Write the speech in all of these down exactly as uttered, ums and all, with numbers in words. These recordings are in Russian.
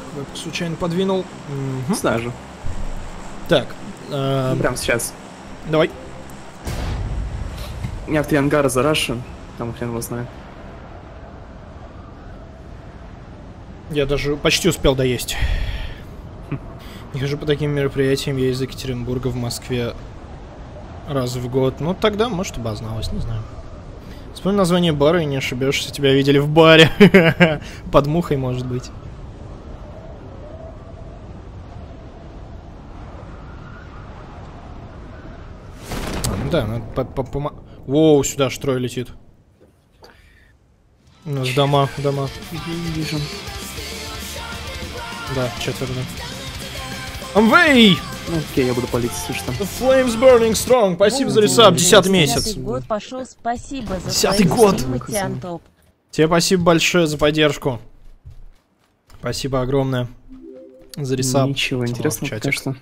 Вебку случайно подвинул. Угу. Сажу. Так. Э... Прям сейчас. Давай. Я в три ангара зарашен. Там хрен его знает. Я даже почти успел доесть. Я же по таким мероприятиям я из Екатеринбурга в Москве раз в год. Ну тогда, может, обозналось, не знаю. Вспомни название бара и не ошибешься. Тебя видели в баре. Под мухой, может быть. Да, надо по по Воу, сюда аж трое летит. У нас дома, дома. Вижу. Да, четверо. Амвей! Ну, окей, я буду палить, если что. The flames burning strong. Спасибо за ресап, десятый месяц. Десятый год пошел, спасибо за Десятый год. Матиантоп. Тебе спасибо большое за поддержку. Спасибо огромное за ресап. Ничего интересного, пока что.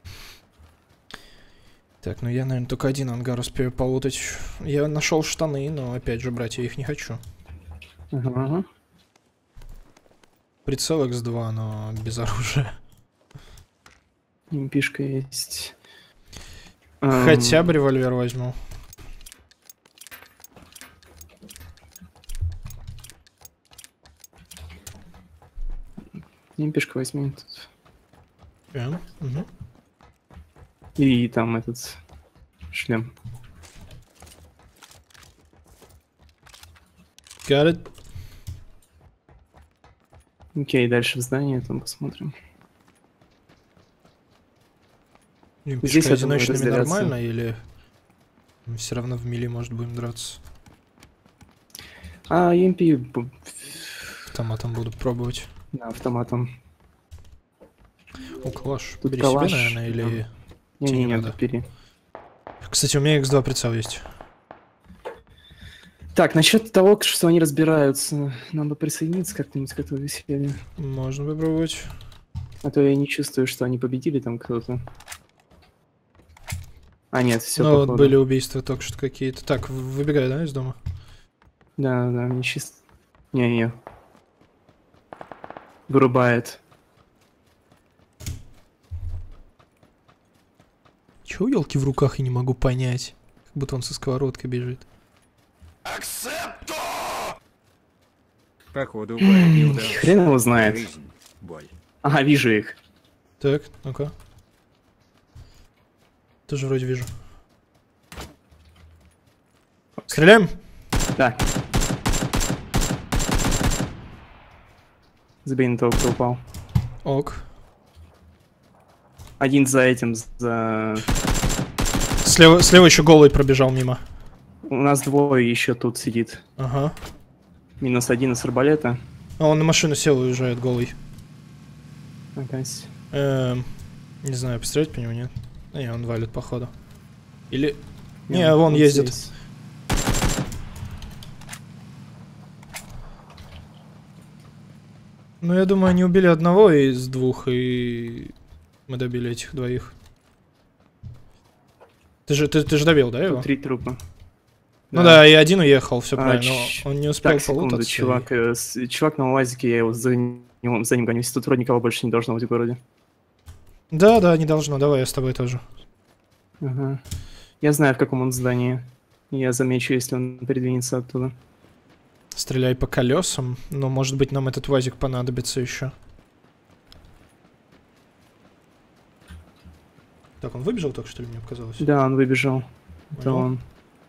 Так, ну я, наверное, только один ангар успею полутать. Я нашел штаны, но опять же, брать я их не хочу. Ага, ага. Прицел икс два, но без оружия. Пишка есть. Хотя бы револьвер возьму. Пишка возьми тут. Yeah. Угу. И там этот шлем. Got it. Окей, дальше в здании, там посмотрим. Здесь одиночными нормально или все равно в мили, может, будем драться? А, и эм пи... Автоматом буду пробовать. Да, автоматом. О, калаш. Тут Бери калаш, себе, наверное, или... Не-не-не, не бери. Кстати, у меня икс два прицел есть. Так, насчет того, что они разбираются, надо присоединиться как-нибудь к этому веселью. Можно попробовать. А то я не чувствую, что они победили там кто-то. А, нет, все. Ну вот были убийства только что какие-то. Так, выбегай, да, из дома? Да, да, не чисто. Не-не. Вырубает. Чего елки в руках, я не могу понять. Как будто он со сковородкой бежит. Акцепто! Походу, не удалось. Хрен его знает. Жизнь, боль. Ага, вижу их. Так, ну-ка. Тоже вроде вижу. Стреляем? Да. Забей на того, кто упал. Ок. Один за этим, за... Слева, слева еще голый пробежал мимо. У нас двое еще тут сидит. Ага. Минус один из арбалета. А он на машину сел и уезжает голый. Опять. Эм, не знаю, пострелять по нему, нет? Не, он валит, походу. Или... Не, не вон ездит. Здесь. Ну, я думаю, они убили одного из двух, и мы добили этих двоих. Ты же, ты, ты же добил, да, его? Тут три трупа. Ну да, да, и один уехал, все а, правильно, но он не успел так, секунду, полутаться. чувак, и... э, с, чувак на УАЗике, я его за, ним, за ним гонюсь, тут вроде никого больше не должно быть в городе. Да, да, не должно, давай я с тобой тоже. Ага. Я знаю, в каком он здании. Я замечу, если он передвинется оттуда. Стреляй по колесам, но может быть нам этот УАЗик понадобится еще. Так, он выбежал только что ли, мне показалось? Да, он выбежал. Понял. Это он.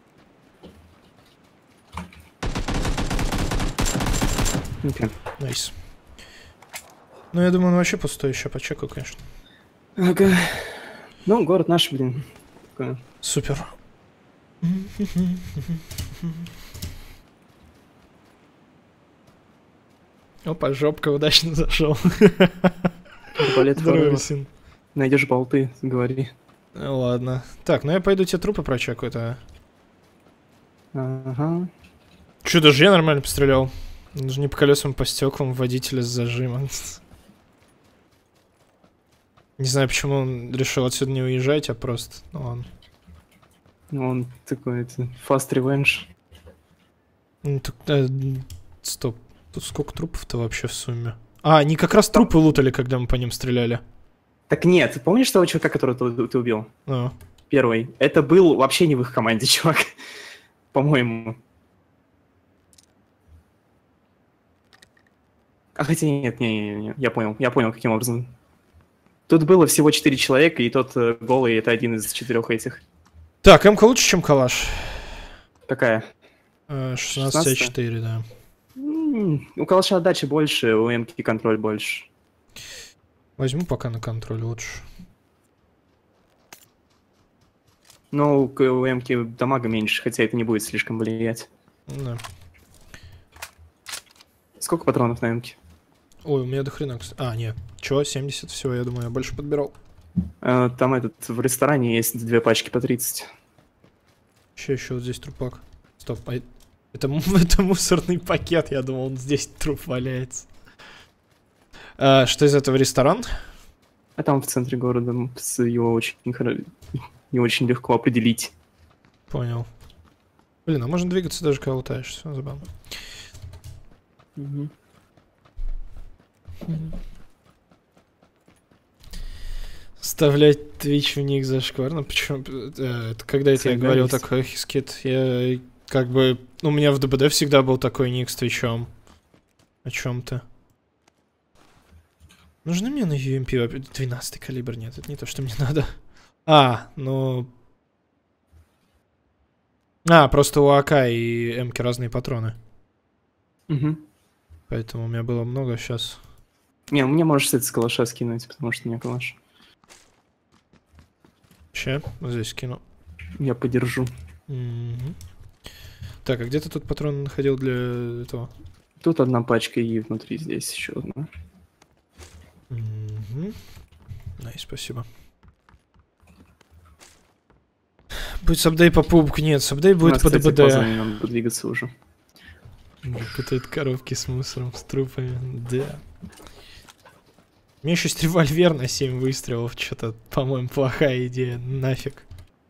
Okay. Найс. Ну, я думаю, он вообще пустой, еще почекаю, конечно. Ага. Ну, город наш, блин. Такое. Супер. Опа, жопка удачно зашел. Здорово, сын. Найдешь болты, говори. Ладно. Так, ну я пойду тебе трупы прочекаю-то. Ага. Че, даже я нормально пострелял. Даже не по колесам, по стеклам водителя с зажимом. Не знаю, почему он решил отсюда не уезжать, а просто... Ну ладно. Ну он такой, это... Fast revenge. Ну, так, э, стоп. Тут сколько трупов-то вообще в сумме? А, они как раз трупы лутали, когда мы по ним стреляли. Так нет, помнишь того чувака, которого ты, ты убил? А. Первый. Это был вообще не в их команде, чувак. По-моему. А хотя нет, не, не, не, я понял, я понял, каким образом. Тут было всего четыре человека, и тот э, голый, это один из четырех этих. Так, МК лучше, чем калаш. Какая? шестнадцать четыре, да. М-м, у калаша отдачи больше, у МК контроль больше. Возьму пока на контроль лучше. Но у, у МК дамага меньше, хотя это не будет слишком влиять. Да. Сколько патронов на МК? Ой, у меня до хрена. А, нет. Чё, семьдесят всего, я думаю, я больше подбирал. А, там этот, в ресторане есть две пачки по тридцать. Еще, еще вот здесь трупак. Стоп, а это, это мусорный пакет, я думал, он здесь труп валяется. А, что из этого, ресторан? А там в центре города его очень, не очень легко определить. Понял. Блин, а можно двигаться даже когда лутаешь, все забавно. Угу. Вставлять Twitch в ник зашкварно. Почему? Это, когда это я говорил такой хискит? Я как бы... У меня в ДБД всегда был такой ник с Твичом. О чем ты? Нужны мне на ю эм пи двенадцатый калибр? Нет, это не то, что мне надо. А, ну... А, просто у АК и М-ки разные патроны. Угу. Поэтому у меня было много сейчас. Не, мне можешь с этого калаша скинуть, потому что у меня калаш. Че? Вот здесь скину. Я подержу. Mm-hmm. Так, а где ты тут патрон находил для этого? Тут одна пачка и внутри здесь еще одна. Mm-hmm. Най, спасибо. Будет сабдей по пубку. Нет, сабдей будет по ДБД. Надо двигаться уже. Путают коробки с мусором, с трупами. Да. У меня еще есть револьвер на семь выстрелов. Что-то, по-моему, плохая идея. Нафиг.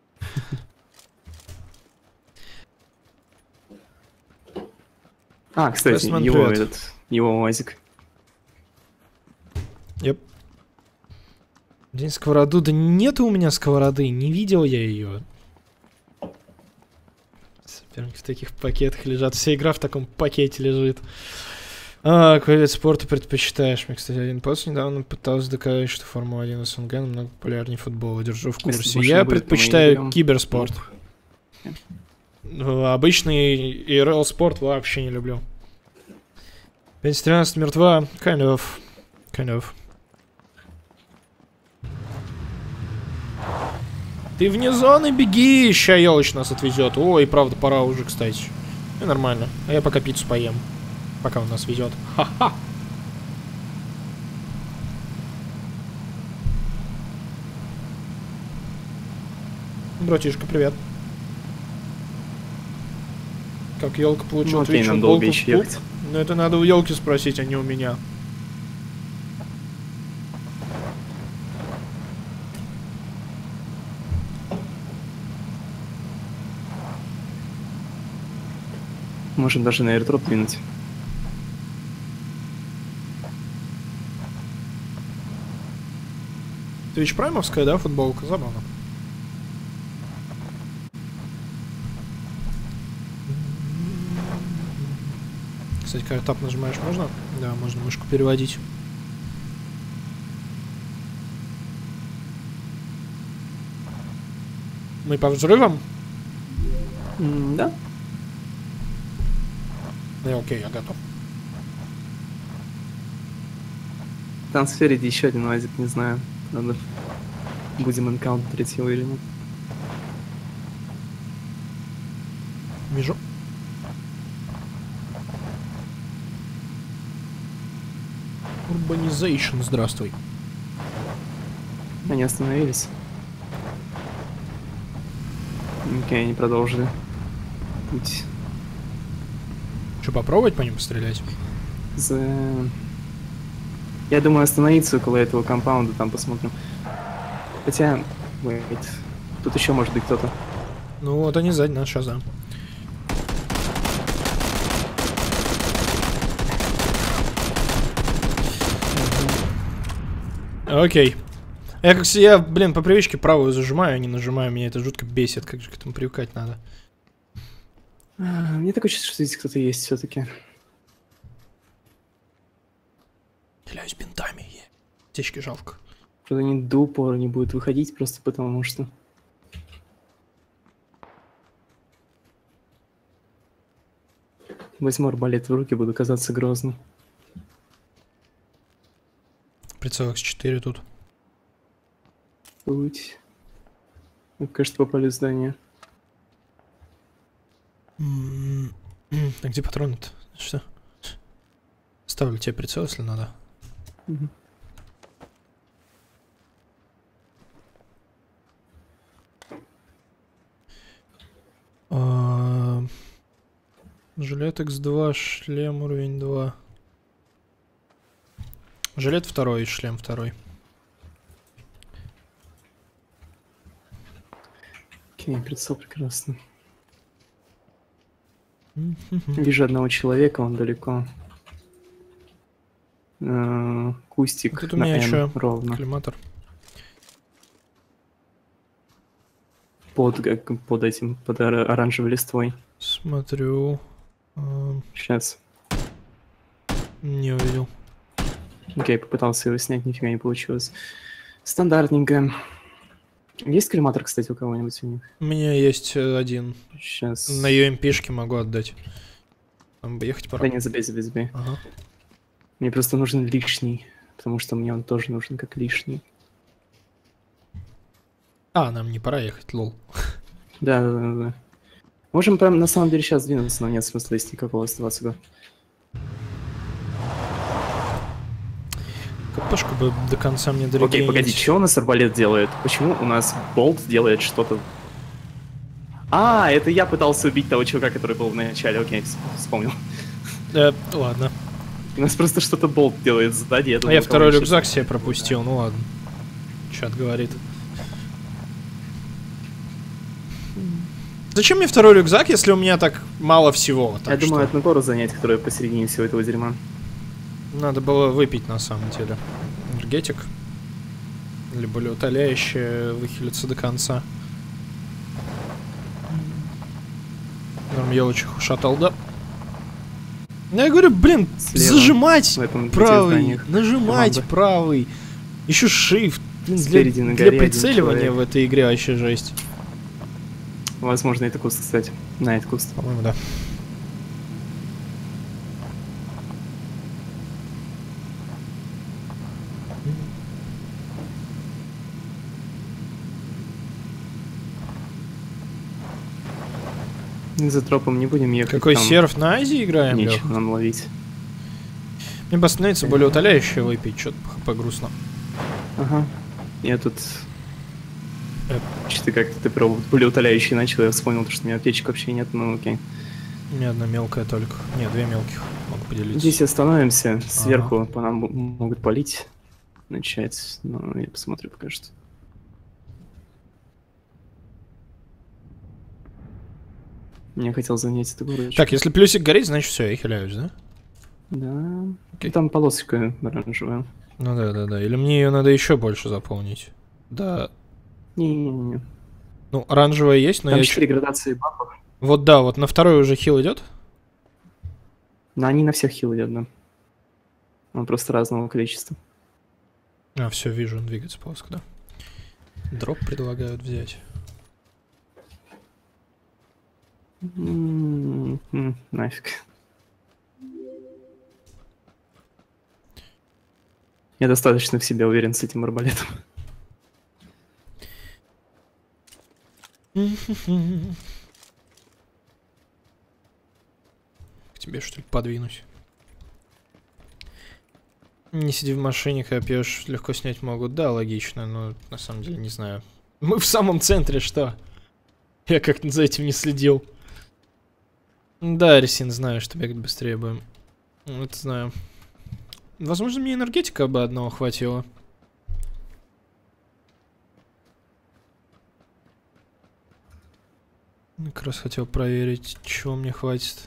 А, кстати, Westman, его привет. этот, его УАЗик. Yep. День сковороду. Да нету у меня сковороды. Не видел я ее. Соперники в таких пакетах лежат. Вся игра в таком пакете лежит. А, какой вид спорта предпочитаешь? Мне, кстати, один пост недавно пытался доказать, что Формула один СНГ намного популярнее футбола. Держу в курсе. Я предпочитаю киберспорт. Ну, обычный и эр эл-спорт вообще не люблю. пять тринадцать мертва. Kind of. Kind of. Ты вне зоны, беги! Ща Елыч нас отвезет. Ой, правда, пора уже, кстати. Ну, нормально. А я пока пиццу поем. Пока он нас везет. Ха-ха! Братишка, привет. Как елка получил ну, окей, Twitch нам долго футболку в еще клуб? ехать. Ну это надо у елки спросить, а не у меня. Можем даже на airdrop двинуть. Twitch праймовская, да, футболка? Забавно. Кстати, когда тап нажимаешь, можно? Да, можно мышку переводить. Мы по взрывам? М, да. Не, окей, я готов. Там спереди еще один УАЗик, не знаю. Надо... Будем энкаунтерить его или нет. Вижу. Urbanization, здравствуй. Они остановились. Окей, они продолжили путь. Что, попробовать по ним пострелять? За... Я думаю остановиться около этого компаунда, там посмотрим. Хотя... Wait. Тут еще может быть кто-то. Ну вот они сзади нас сейчас, да. Окей. Я, как я, блин, по привычке правую зажимаю, а не нажимаю. Меня это жутко бесит. Как же к этому привыкать надо? А, мне такое чувство, что здесь кто-то есть все-таки. Стреляюсь бинтами. Течки жалко. Правда, они до упора не будут выходить, просто потому что... Возьму арбалет в руки, буду казаться грозным. Прицел икс четыре тут. Будь. Мы, кажется, попали в здание. М-м-м. А где патроны-то? Что? Ставлю тебе прицел, если надо. Угу. А, жилет икс два, шлем уровень два. Жилет второй, шлем второй. Окей, прицел прекрасно. Вижу одного человека, он далеко. Э, Кустик Тут у на меня Н еще ровно. коллиматор. Под, как- под этим, под ора- оранжевой листвой. Смотрю. А, Сейчас. не увидел. Окей, попытался его снять, нифига не получилось. Стандартненько. Есть коллиматор, кстати, у кого-нибудь у них? У меня есть э, один. Сейчас. На ю эм пи-шке могу отдать. Там бы ехать пора. Да не, забей, забей, забей. Ага. Мне просто нужен лишний, потому что мне он тоже нужен как лишний. А, нам не пора ехать, лол. Да, да, да, да. Можем прям на самом деле сейчас двинуться, но нет смысла, если никакого оставаться. Го. КПшку бы до конца мне дорогие. Окей, погоди, что у нас арбалет делает? Почему у нас болт делает что-то? А, это я пытался убить того чувака, который был в начале. Окей, вс- вспомнил. Э, ладно. У нас просто что-то болт делает сзади. Я, А думал, я второй кого-нибудь рюкзак себе пропустил, ну ладно. Чат говорит. Зачем мне второй рюкзак, если у меня так мало всего? щас- Я Так думаю, что одну гору занять, которая посередине всего этого дерьма. надо было выпить на самом деле. Энергетик. Либо утоляющее, выхилиться до конца. Норм елочек ушатал, да? Ну, я говорю, блин, Слева, зажимать в этом пяти правый, зданиях нажимать команда. правый. Еще shift. Блин, для, Спереди на для горе один прицеливания человек. в этой игре вообще жесть. Возможно, это куст, кстати. На этот куст. По-моему, да. За тропом не будем ехать. Какой там серф на Азии играем, Лёх? Нечего нам ловить. Мне бы остановиться более утоляющее выпить, что-то погрустно. Ага. Я тут... Эп. Что-то как-то ты про более утоляющий начал, я вспомнил, что у меня аптечек вообще нет, ну окей. У меня одна мелкая только. Не, две мелких. Могу поделиться. Здесь остановимся, сверху по нам м- могут палить. Начать, но я посмотрю пока что. Я хотел занять эту горочку. Так, если плюсик горит, значит все, я хиляюсь, да? Да. Окей. Там полосочка оранжевая. Ну да, да, да. Или мне ее надо еще больше заполнить? Да. Не-не-не. Ну, оранжевая есть, но Там я... четыре градации бафов. Вот да, вот на второй уже хил идет. Но они на всех хил идет, да. Он просто разного количества. А, все, вижу, он двигается плоско, да. Дроп предлагают взять. М, м, Нафиг. Я достаточно в себе уверен с этим арбалетом. К тебе, что ли, подвинусь? Не сиди в машине, когда пьешь, легко снять могут. Да, логично, но на самом деле не знаю. Мы в самом центре, что? Я как-то за этим не следил. Да, Арсен, знаю, что бегать быстрее будем. Это знаю. Возможно, мне энергетика бы одного хватило. Как раз хотел проверить, чего мне хватит.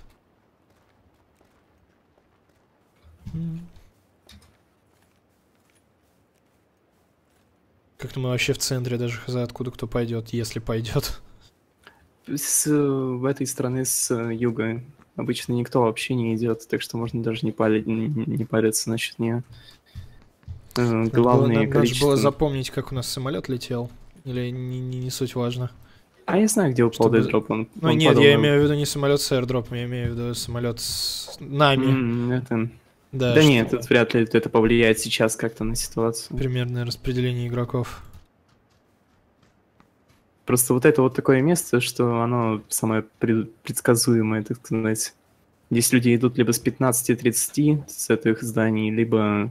М. Как-то мы вообще в центре, даже хз откуда кто пойдет, если пойдет. С в этой страны с юга обычно никто вообще не идет, так что можно даже не, пали, не, не париться насчет нее. Э, Главное Надо количество... было запомнить, как у нас самолет летел. Или не, не, не суть важно. А я знаю, где упал Чтобы- дедроп. Он, Ну он нет, падал я на- имею в виду не самолет с аирдропом, я имею в виду самолет с нами. М, это- Да, Да что- нет, это вряд ли это повлияет сейчас как-то на ситуацию. примерное распределение игроков. Просто вот это вот такое место, что оно самое пред- предсказуемое, так сказать. Здесь люди идут либо с пятнадцати тридцати с этих зданий, либо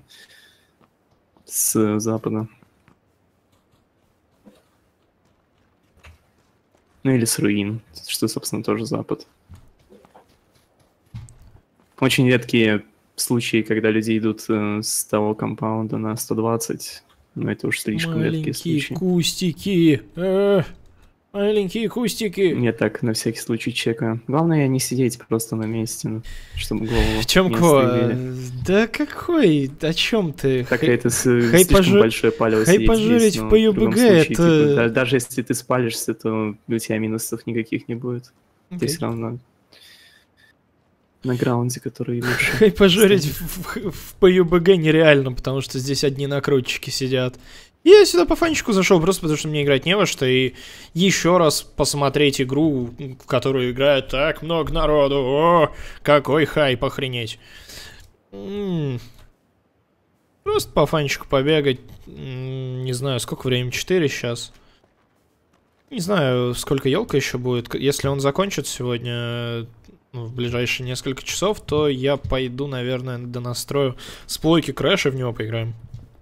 с запада. Ну или с руин, что, собственно, тоже запад. Очень редкие случаи, когда люди идут э, с того компаунда на сто двадцать, но это уж слишком редкие Маленькие случаи. кустики. э, Маленькие кустики. Я так на всякий случай чекаю. Главное не сидеть просто на месте, ну, чтобы голову не Тёмко, отстрелили. да какой? О чем ты? Так Хей- это с, слишком хайпажи- большое палево сидеть хайпажирить здесь, в но в любом пэ ю бэ гэ случае, это- типа, да- даже если ты спалишься, то у тебя минусов никаких не будет. Ты Окей. все равно на граунде, который лучше. Хай пожарить в, в- в пэ ю бэ гэ нереально, потому что здесь одни накрутчики сидят. Я сюда по фанчику зашел просто потому, что мне играть не во что, и еще раз посмотреть игру, в которую играет так много народу. О, какой хайп, охренеть. М. Просто по фанчику побегать. М, Не знаю, сколько времени, четыре сейчас. Не знаю, сколько елка еще будет. К- Если он закончит сегодня, ну, в ближайшие несколько часов, то я пойду, наверное, донастрою с плойки Крэша, в него поиграем.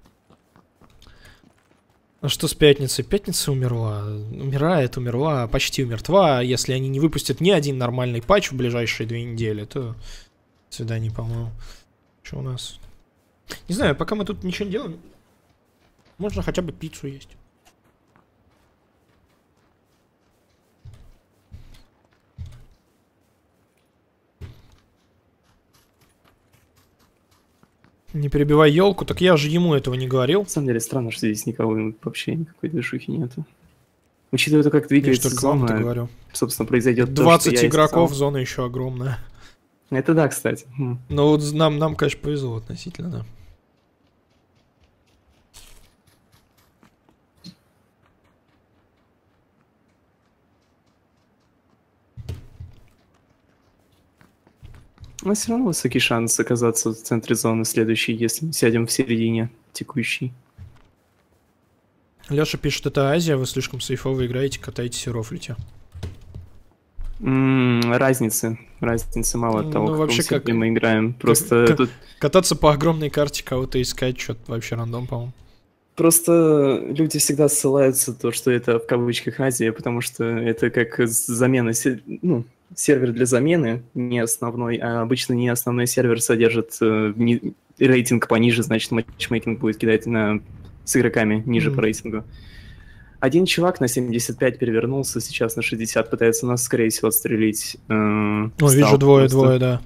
А что с пятницей? Пятница умерла. Умирает, умерла, почти умертва. Если они не выпустят ни один нормальный патч в ближайшие две недели, то до свидания, по-моему. Что у нас? Не знаю, пока мы тут ничего не делаем, можно хотя бы пиццу есть. Не перебивай елку, так я же ему этого не говорил. На самом деле странно, что здесь никого вообще никакой движухи нету. Учитывая то, как Я же двигается только вам это зона, говорю. собственно, произойдет то, что двадцать я и игроков, сказал. зона еще огромная. Это да, кстати. Хм. Но вот нам, нам, конечно, повезло относительно, да. Но все равно высокий шанс оказаться в центре зоны следующий, если мы сядем в середине текущей. Леша пишет, это Азия, вы слишком сейфово играете, катаетесь и рофлите. М, разницы. Разницы мало от того, Ну, в вообще, каком как- сервере мы играем. Просто как- тут Кататься по огромной карте, кого-то искать, что-то вообще рандом, по-моему. Просто люди всегда ссылаются на то, что это в кавычках Азия, потому что это как замена, се- ну, сервер для замены, не основной, а обычно не основной сервер содержит э, ни- рейтинг пониже, значит матчмейкинг будет кидать на, с игроками ниже Мгм. по рейтингу. Один чувак на семьдесят пять перевернулся, сейчас на шестьдесят пытается нас, скорее всего, отстрелить. э, О, встал вижу двое, просто. двое, да.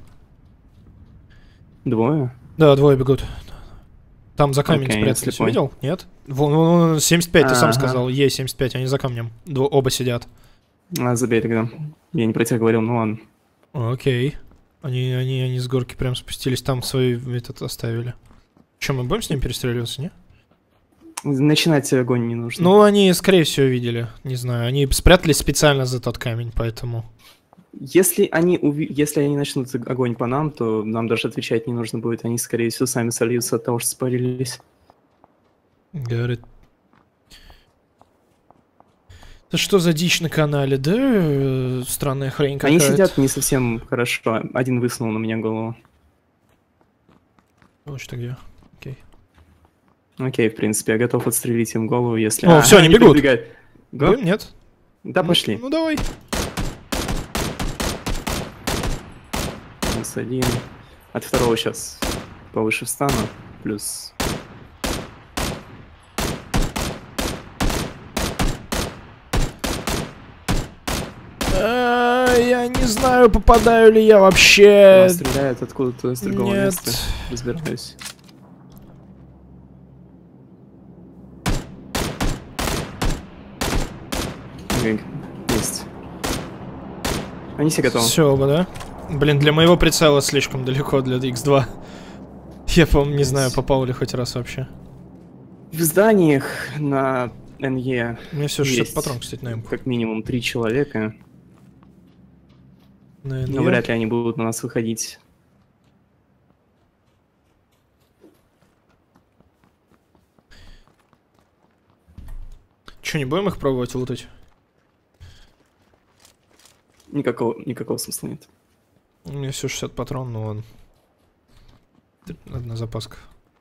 Двое? Да, двое бегут. Там за камень Окей, я спрятались, слепой. видел? Нет? Вон, вон, вон, семьдесят пять, ты сам Ага. сказал. Е, семьдесят пять, они за камнем. Дво- оба сидят. А, забей тогда. Я не про тебя говорил, ну ладно. Окей. Они, они, они с горки прям спустились, там свой этот оставили. Че, мы будем с ним перестреливаться, не? Начинать огонь не нужно. Ну, они, скорее всего, видели. Не знаю, они спрятались специально за тот камень, поэтому... Если они, уви- если они начнут огонь по нам, то нам даже отвечать не нужно будет. Они, скорее всего, сами сольются от того, что спалились. Говорит. Да что за дичь на канале? Да, э, странная хрень Они какая-то. сидят не совсем хорошо. Один высунул на меня голову. Вот что где. Окей. Окей, в принципе, я готов отстрелить им голову, если... О, всё, они бегут. прибегают. Го? Будем? Нет? Да, пошли. Ну, ну давай. Минус один. От второго сейчас повыше встану. Плюс... А, я не знаю, попадаю ли я вообще. Она стреляет откуда-то с другого Нет. места. Разбираюсь. Эгэг. Есть. Они все готовы. Все, оба, да? Блин, для моего прицела слишком далеко для икс два. Я, по-моему, не знаю, попал ли хоть раз вообще. В зданиях на эн е У меня все шестьдесят есть патрон, кстати, на эмку. как минимум три человека. На эн е. Но вряд ли они будут на нас выходить. Че, не будем их пробовать лутать? Никакого, никакого смысла нет. У меня все шестьдесят патрон, ну ладно. Одна запаска.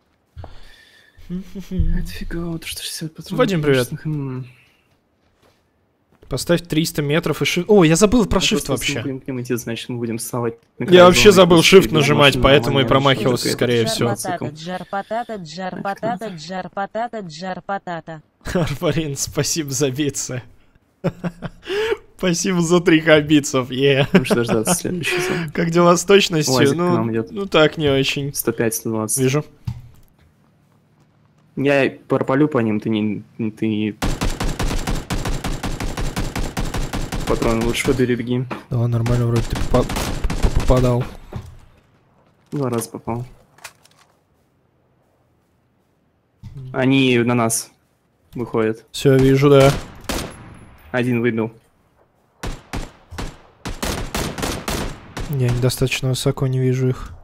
Это фигово, то что шестьдесят патронов. Вадим, привет. Хм. Поставь триста метров и shift. О, я забыл про Ну, shift просто если мы вообще. будем к ним идти, значит мы будем вставать. на Я край вообще зоны, забыл просто shift перед нажимать, машиной поэтому и нормально, промахивался, что скорее это всего. цикл. Джар потата, джар потата, джар потата, джар потата. Арфарин, спасибо за битсы. Спасибо за три хабицев, е. Будешь дождаться следующей зоны. Как дела с точностью? Уазик к Ну, нам идет. ну так, не очень. сто пять сто двадцать. Вижу. Я пропалю по ним, ты не... Ты... Патроны лучше выбери, беги. Да, нормально, вроде ты попа- попадал. Два раза попал. Они на нас выходят. Все, вижу, да. Один выбил. Я недостаточно высоко не вижу их.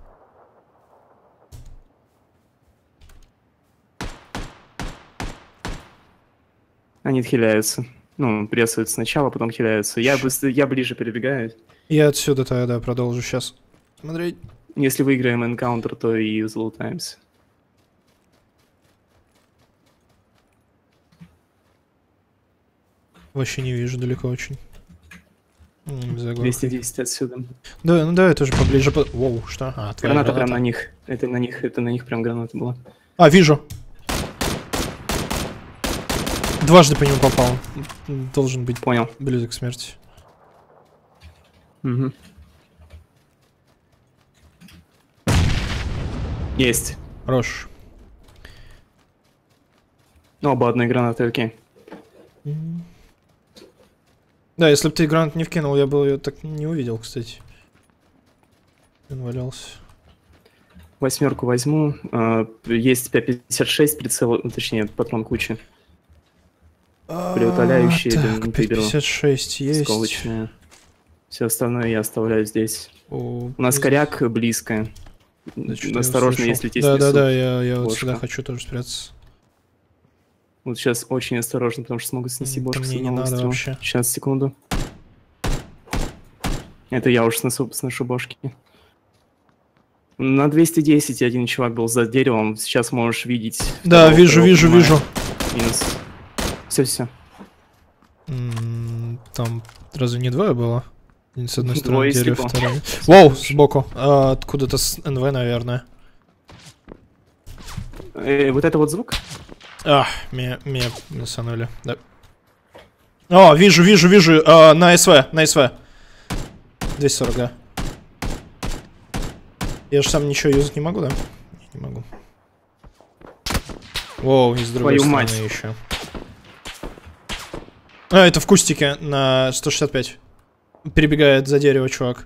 Они отхиляются. Ну, прессуют сначала, потом хиляются. Я, быстро, я ближе перебегаю. Я отсюда тогда продолжу сейчас. Смотреть. Если выиграем энкаунтер, то и залутаемся. Вообще не вижу, далеко очень. М, за горкой. двести десять отсюда. Да, ну да, это же поближе. По... Воу, что? А, твоя Граната граната. прям на них. Это на них, это на них прям граната была. А, вижу. Дважды по нему попал. Должен быть Понял. близок к смерти. Угу. Есть. Хорош. Ну, оба одной гранаты, окей. Да, если бы ты гранат не вкинул, я бы ее так не увидел, кстати. Он валялся. Восьмерку возьму. А, есть пять пятьдесят шесть прицел, ну, точнее, патрон кучи. Преутоляющие, это Так, не пять выберу. пятьдесят шесть есть. Сколочные. Все остальное я оставляю здесь. О, У нас из- коряк близко. Да, что-то я Осторожно, услышал. если тебе Да, да, снесут. да, я, я вот бошку. сюда хочу тоже спрятаться. Вот сейчас очень осторожно, потому что смогут снести М, бошку мне с не одного надо выстрела. вообще. Сейчас, секунду. Это я уж снесу, сношу бошки. На двести десять один чувак был за деревом. Сейчас можешь видеть. Да, второго, вижу, второго вижу, понимаю. вижу. Минус. Все, все. М, Там разве не двое было? Один с одной стороны Двое дерево, слепо. второй. Воу, сбоку. А, откуда-то с эн вэ, наверное. Э, вот это вот звук? А, меня, меня насанули. Да. О, вижу, вижу, вижу. А, на СВ, на СВ. двести сорок, да. Я же сам ничего юзать не могу, да? Не, не могу. Воу, и с другой Твою стороны мать. еще. А, это в кустике на сто шестьдесят пять. Перебегает за дерево, чувак.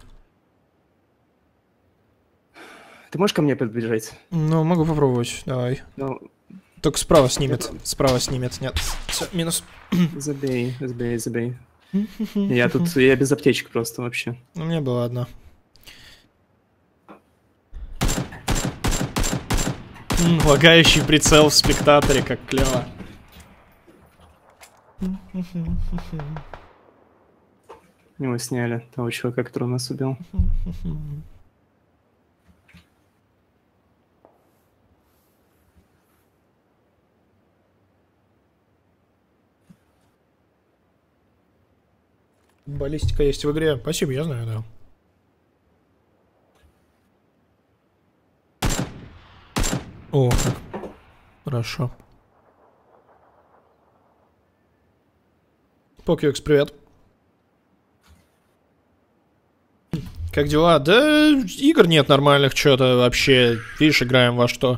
Ты можешь ко мне подбежать? Ну, могу попробовать, давай. Ну, Только справа снимет. Справа снимет. Нет. Всё, минус. забей, забей, забей. Я тут, я без аптечек просто вообще. У меня была одна. М, Лагающий прицел в спектаторе, как клево. Его сняли, того чувака, который нас убил. Баллистика есть в игре. Спасибо, я знаю, да. О, как. Хорошо. Покьюкс, привет. Как дела? Да, игр нет нормальных, что-то вообще. Видишь, играем во что.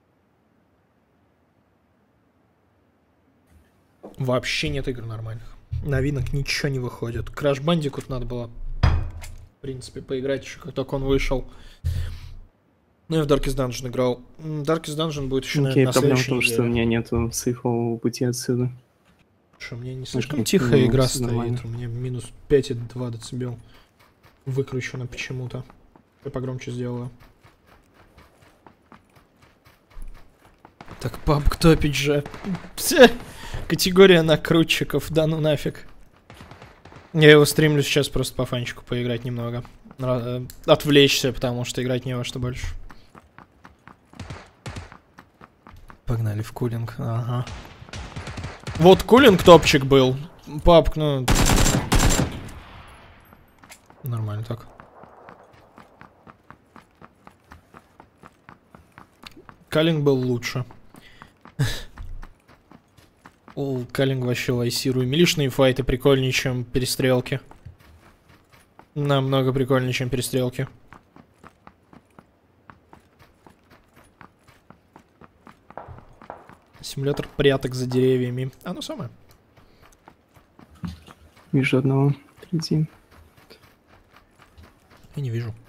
Вообще нет игр нормальных. Новинок ничего не выходит. Crash Bandicoot надо было, в принципе, поиграть еще, как только он вышел. Ну, я в Darkest Dungeon играл. Darkest Dungeon будет еще, Окей, наверное, на проблема в следующей том, неделе. что у меня нету сейфового пути отсюда. Что, мне не слишком Окей, тихая ну, игра всё стоит. нормально. У меня минус пять и два децибел. Выкручено почему-то. Я погромче сделаю. Так, пабг топить же. Тьфу. Категория накрутчиков, да ну нафиг. Я его стримлю сейчас просто по фанчику поиграть немного. Ра- э, Отвлечься, потому что играть не во что больше. Погнали в кулинг, ага. Вот кулинг топчик был. Папк, ну... Нормально так. Калинг был лучше. О, Калинг вообще лайсирую. Милишные файты прикольнее, чем перестрелки. Намного прикольнее, чем перестрелки. Симулятор пряток за деревьями. Оно самое. Вижу одного. Впереди. Я не вижу.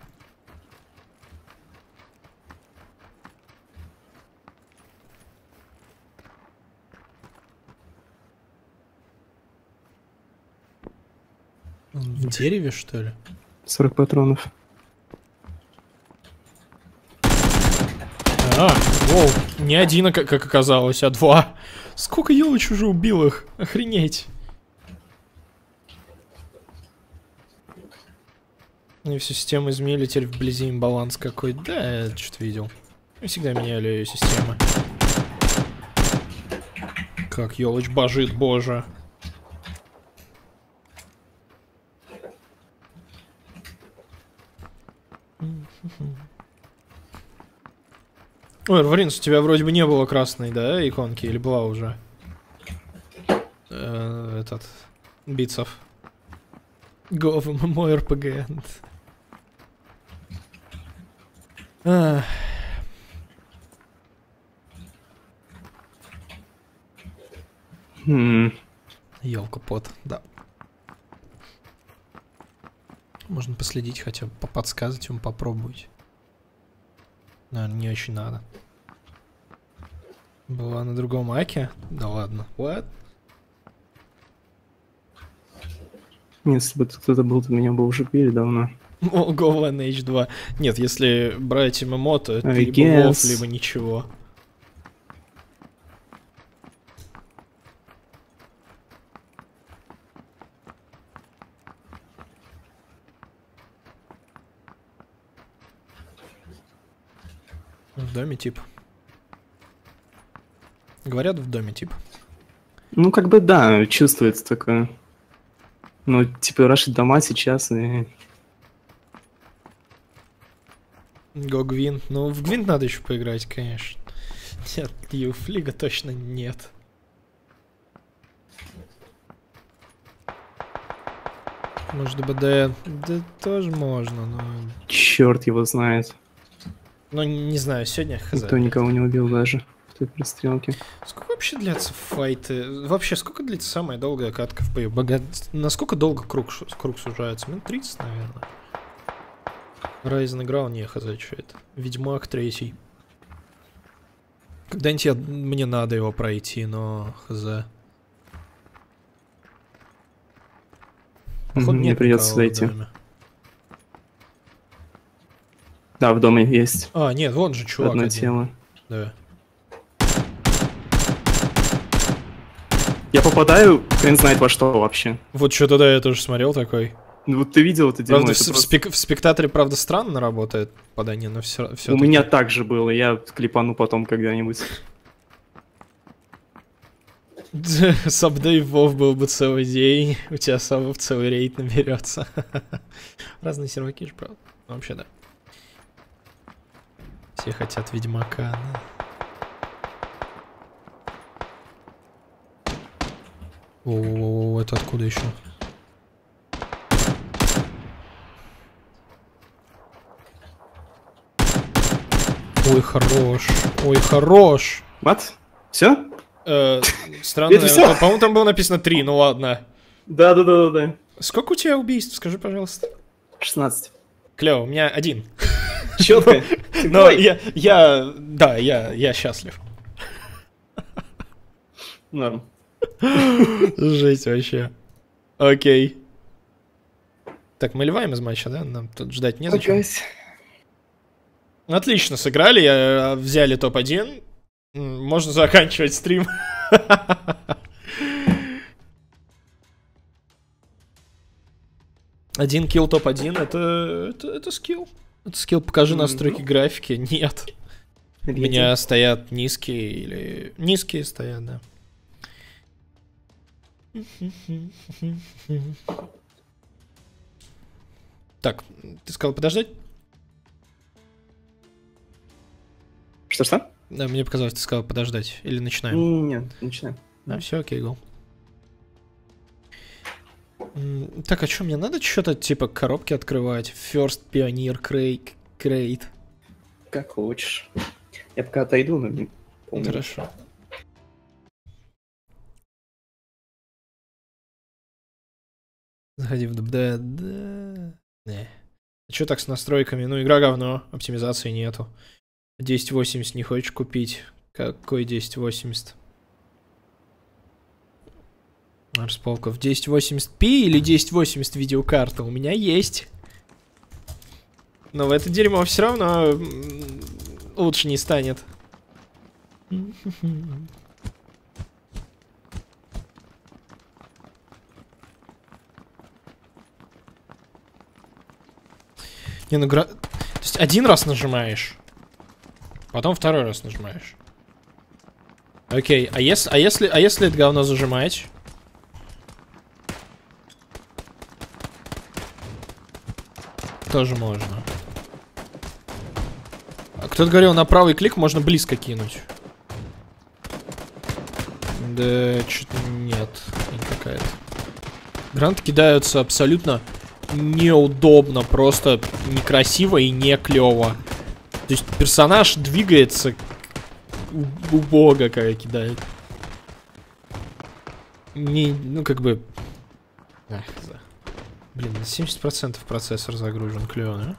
Он в дереве, что ли? сорок патронов. А, воу, не один, а как как оказалось, а два. Сколько елочь уже убил их? Охренеть. И всю систему изменили, теперь вблизи им баланс какой. Да, я что-то видел. Мы всегда меняли ее системы. Как елочь божит, боже. Ой, Рваринс, у тебя вроде бы не было красной, да, иконки? Или была уже? Э, этот... Битцев. Го в мой эр пи джи. Ах. Хм. Ёлка-пот, да. Можно последить хотя бы, подсказать ему, попробовать. Наверное, не очень надо. Была на другом аке? Да ладно. What? Если бы тут кто-то был, то меня бы уже били давно. О, Go Эн Эйч два. Нет, если брать эм эм о, то это I либо guess. Вов, либо ничего. В доме тип. Говорят, в доме тип. Ну, как бы да, чувствуется такое. Ну, типа, рашить дома сейчас и... Го Гвинт. Ну, в Гвинт надо еще поиграть, конечно. Нет, Юфлига точно нет. Может, ДБД? Да тоже можно, но... Черт его знает. Ну, не знаю, сегодня хз. Никто никого не убил даже в той перестрелке. Сколько вообще длятся файты? Вообще, сколько длится самая долгая катка в пэ ю би джи? Насколько долго круг, шу- круг сужается? Минут тридцать, наверное. Райзен играл, не хз, что это. Ведьмак третий. Когда-нибудь я- мне надо его пройти, но хз. Походу, Мгм, мне нет придется никого в зайти. доме. Да, в доме есть А, нет, вон же чувак одно один. тело. Да. Я попадаю, хрен знает во что вообще. Вот что тогда я тоже смотрел такой. Ну вот ты видел это дерьмо? Правда, это в, в просто- спек- в спектаторе, правда, странно работает попадание, но все, все У меня так же было, я клепану потом когда-нибудь. Сабдей Вов был бы целый день, у тебя сабов целый рейд наберется. Разные серваки же, правда. Ну, вообще, да. Все хотят Ведьмака, да. О, это откуда еще? Ой, хорош. Ой, хорош. What? Все? Э, странно, Это всё? по- по-моему, там было написано три, ну ладно. Да-да-да-да-да. Сколько у тебя убийств, скажи, пожалуйста? шестнадцать. Клево, у меня один. Четко. Но я, я, да, я, я счастлив. Норм. Жесть вообще. Окей. Так, мы ливаем из матча, да? Нам тут ждать незачем. Погась. Отлично сыграли, я, взяли топ один. М, Можно заканчивать стрим. Один килл топ один, это, это, это скилл. Это скилл, покажи настройки графики. Нет. У меня стоят низкие или... Низкие стоят, да. Так, ты сказал подождать? Что-что? Да, мне показалось, ты сказал подождать. Или начинаем? Не-не-не, начинаем. А, все, окей, гол. М, Так, а что, мне надо что-то типа коробки открывать? First Pioneer Crate. Crate. Как хочешь. Я пока отойду, но не помню. Хорошо. Заходи в ДБД. Да. Не. А что так с настройками? Ну, игра говно, оптимизации нету. десять восемьдесят не хочешь купить? Какой десять восемьдесят? Распалка в десять восемьдесят пи или десять восемьдесят видеокарта? У меня есть. Но в это дерьмо все равно м, лучше не станет. Не, ну гра... То есть один раз нажимаешь, потом второй раз нажимаешь. Окей, а если, а если, а если это говно зажимать? Тоже можно. А кто-то говорил, на правый клик можно близко кинуть. Да, что-то нет, какая-то. Гранаты кидаются абсолютно неудобно, просто некрасиво и не клево. То есть персонаж двигается у- убого, когда кидает. Не, ну как бы... Ах, за... Блин, на семьдесят процентов процессор загружен, клево, да?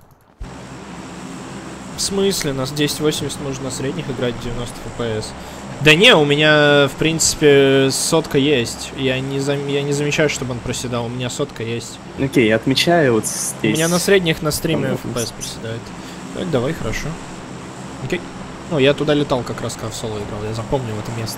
В смысле? На десять восемьдесят можно на средних играть девяносто эф пи эс. Да не, у меня, в принципе, сотка есть. Я не, зам... я не замечаю, чтобы он проседал. У меня сотка есть. Окей, я отмечаю вот здесь. У меня на средних на стриме Там эф пи эс проседает. Так, давай, хорошо. Окей. Ну, я туда летал как раз, когда в соло играл. Я запомнил это место.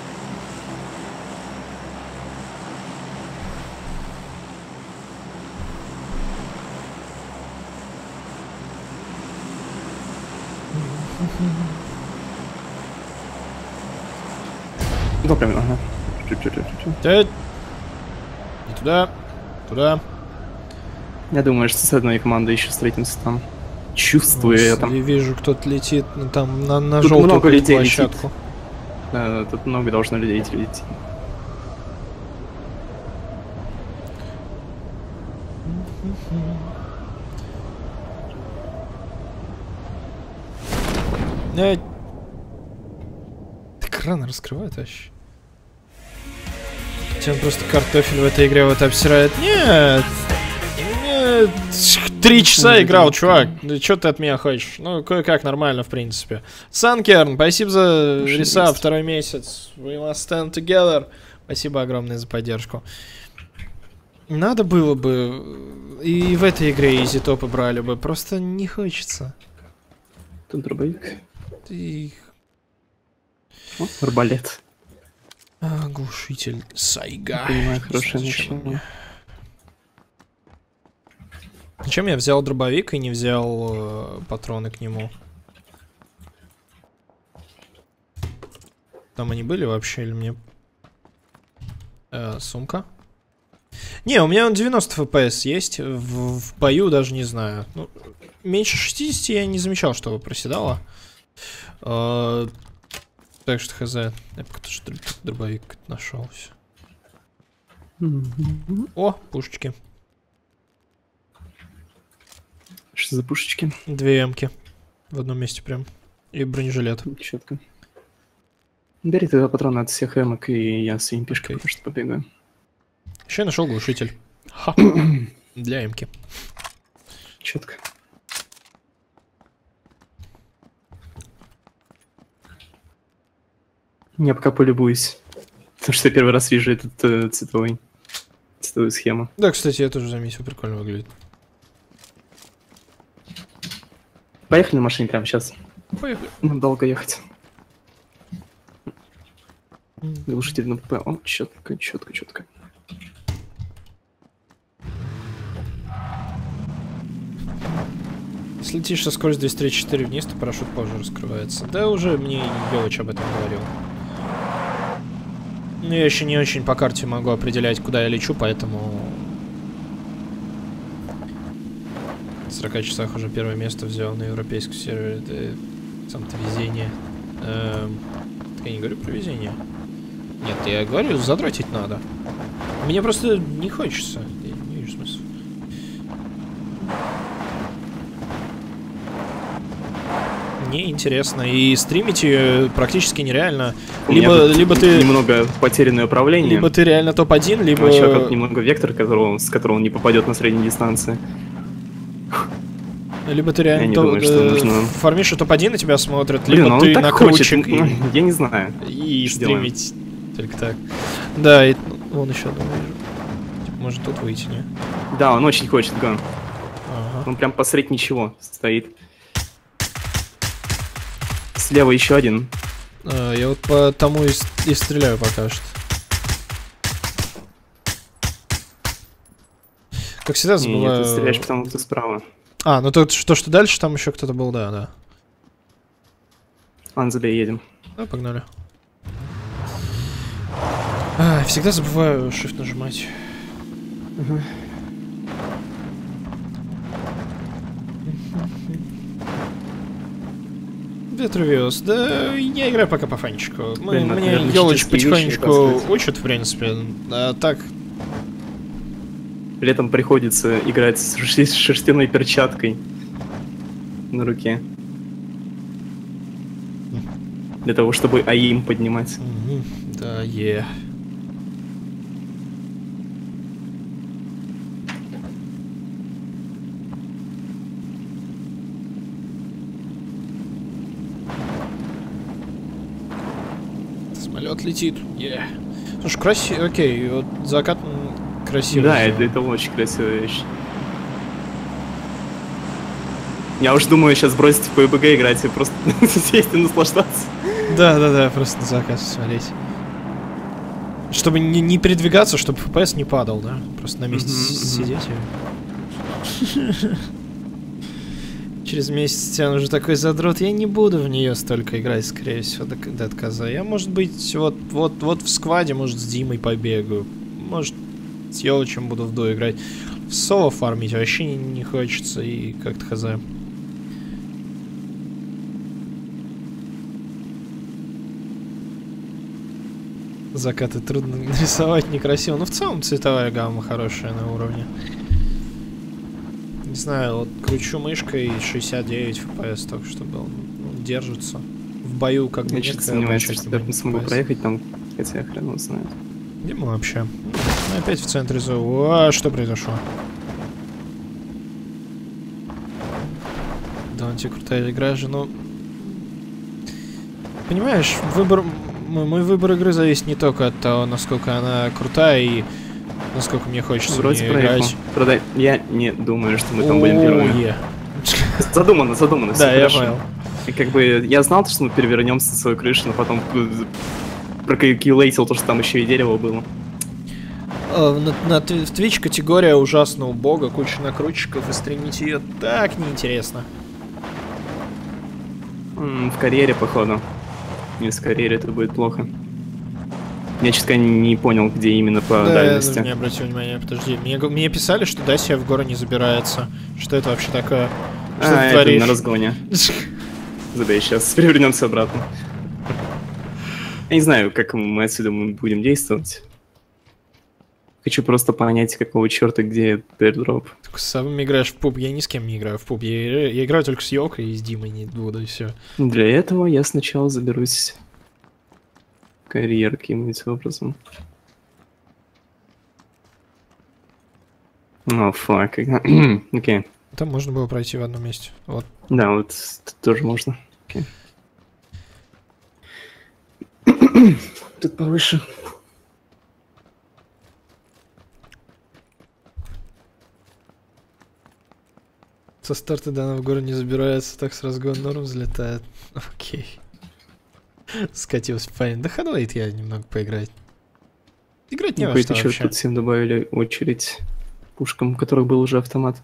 Ну, прям, ага. Чуть-чуть-чуть-чуть. Так. Не туда. Туда. Я думаю, что с одной командой еще встретимся там. Чувствую Ой, это. Я вижу, кто-то летит ну, там на, на Тут желтую много людей площадку. Да, тут много должно людей лететь. Я... Так рано раскрывает вообще. Тебя просто картофель в этой игре вот обсирает. Нет! Нет! Три часа играл, чувак. Да что ты от меня хочешь? Ну, кое-как нормально, в принципе. Санкерн, спасибо за ресап, второй месяц. We must stand together. Спасибо огромное за поддержку. Надо было бы... И в этой игре изи-топы брали бы. Просто не хочется. Тут дробовик. Ты... О, арбалет. А, глушитель Сайга. Понимаю, хорошее начало. Зачем я взял дробовик и не взял э, патроны к нему? Там они были вообще или мне? Э, сумка? Не, у меня он девяносто эф пи эс есть. В, в бою даже не знаю. Ну, меньше шестидесяти я не замечал, что проседало. Э, так что хз. Я пока тоже дробовик нашел. О, пушечки. Что за пушечки? Две эмки. В одном месте прям. И бронежилет. Четко. Бери тогда патроны от всех эмок, и я с импишкой Окей. просто побегаю. Еще я нашел глушитель. Ха. Для эмки. Четко. Я пока полюбуюсь. Потому что я первый раз вижу этот э, цветовой, цветовую схему. Да, кстати, я тоже заметил, прикольно выглядит. Поехали на машине прямо сейчас. Поехали. Нам долго ехать. Глушитель на ПП. О, четко, четко, четко. Если летишь со скоростью двести тридцать четыре вниз, то парашют позже раскрывается. Да, уже мне Ёлыч об этом говорил. Но я еще не очень по карте могу определять, куда я лечу, поэтому... В сорока часах уже первое место взял на европейском сервере. Это сам-то везение. Эм... Так я не говорю про везение. Нет, я говорю, задротить надо. Мне просто не хочется. Я не вижу смысла. Неинтересно. И стримить ее практически нереально. У Либо, либо ты... Немного потерянное управление. Либо ты реально топ один, либо... Еще как немного вектор, которого, с которого он не попадет на средней дистанции. Либо ты реально я не то, думаю, что э, нужно... фармишь топ один, и тебя смотрят, Блин, либо он ты так накрутчик хочет. и... Ну, я не знаю. И Что делаем? стримить только так. Да, и вон еще одного вижу. Типа, может тут выйти, не? Да, он очень хочет, Ган. Ага. Он прям посредь ничего стоит. Слева еще один. А, я вот по тому и, с- и стреляю пока что. Как всегда забываю... Нет, ты стреляешь потому, что справа. А, ну то, что, что дальше, там еще кто-то был, да, да. Ладно, забей, едем. Ну, погнали. А, всегда забываю shift нажимать. Ветровиус, да я играю пока по фанчику. Мы, Блин, мне наверное, Ёлыч читерские вещи потихонечку таскать. учат, в принципе. А так, При этом приходится играть с шерсти- с шерстяной перчаткой на руке. Для того, чтобы АИМ поднимать. мгм, да, е. Самолет летит, е. Слушай, красиво, окей, вот закат м, красивый. Да, сделан. это, это очень красивая вещь. Я уж думаю сейчас бросить в пэ бэ гэ играть и просто сесть и наслаждаться. Да, да, да, просто на закат смотреть. Чтобы не, не передвигаться, чтобы эф пи эс не падал, да? Просто на месте Мгм, с- мгм. сидеть. и- Через месяц я уже такой задрот, я не буду в нее столько играть, скорее всего, до, до отказа. Я, может быть, вот, вот, вот в скваде, может, с Димой побегаю. Может, с Ёлычем буду в до играть. В соло фармить вообще не, не хочется, и как-то хз. Закаты трудно нарисовать, некрасиво. Но в целом цветовая гамма хорошая на уровне. Не знаю, вот кручу мышкой шестьдесят девять эф пи эс только что был. Ну, держится. В бою как бы Я нет, что-то когда сомневаюсь, большой что я не смогу эф пи эс. проехать там, хотя хрен его знает. Где мы вообще? Ну, опять в центре зоны. А, что произошло? Да, он тебе крутая игра же, но... Понимаешь, выбор... Мой, мой выбор игры зависит не только от того, насколько она крутая и насколько мне хочется в Вроде нее проехал. играть. Правда, я не думаю, что мы там будем первыми. Ое. Задумано, задумано, все Да, я хорошо. понял. И как бы я знал, что мы перевернемся на свою крышу, но потом э, прокалькулейтил то, что там еще и дерево было. А, На, на тв- в Twitch категория ужасно убога, куча накрутчиков, и стримить ее так неинтересно. М, В карьере, походу. Если в карьере, это будет плохо. Я честно не понял, где именно по Да, я дальности. даже не обратил внимания, подожди. Мне, г- мне писали, что Дасия в горы не забирается. Что это вообще такое? Что А, ты это творишь? на разгоне. Забей, сейчас перевернемся обратно. Я не знаю, как мы отсюда мы будем действовать. Хочу просто понять, какого черта, где airdrop. Только с самым играешь в пуб. Я ни с кем не играю в пуб. Я, играю- я играю только с Йокой и с Димой не буду, и все. Для этого я сначала заберусь в карьер каким-нибудь образом. О, фак. Окей. Там можно было пройти в одном месте. Вот. Да, вот тут тоже можно. Окей. Тут повыше. Со старта данного в город не забирается, так с разгона норм взлетает. Окей. Скатился парень. Да ходит я немного поиграть. Играть не во что еще вообще. тут всем добавили очередь пушкам, у которых был уже автомат.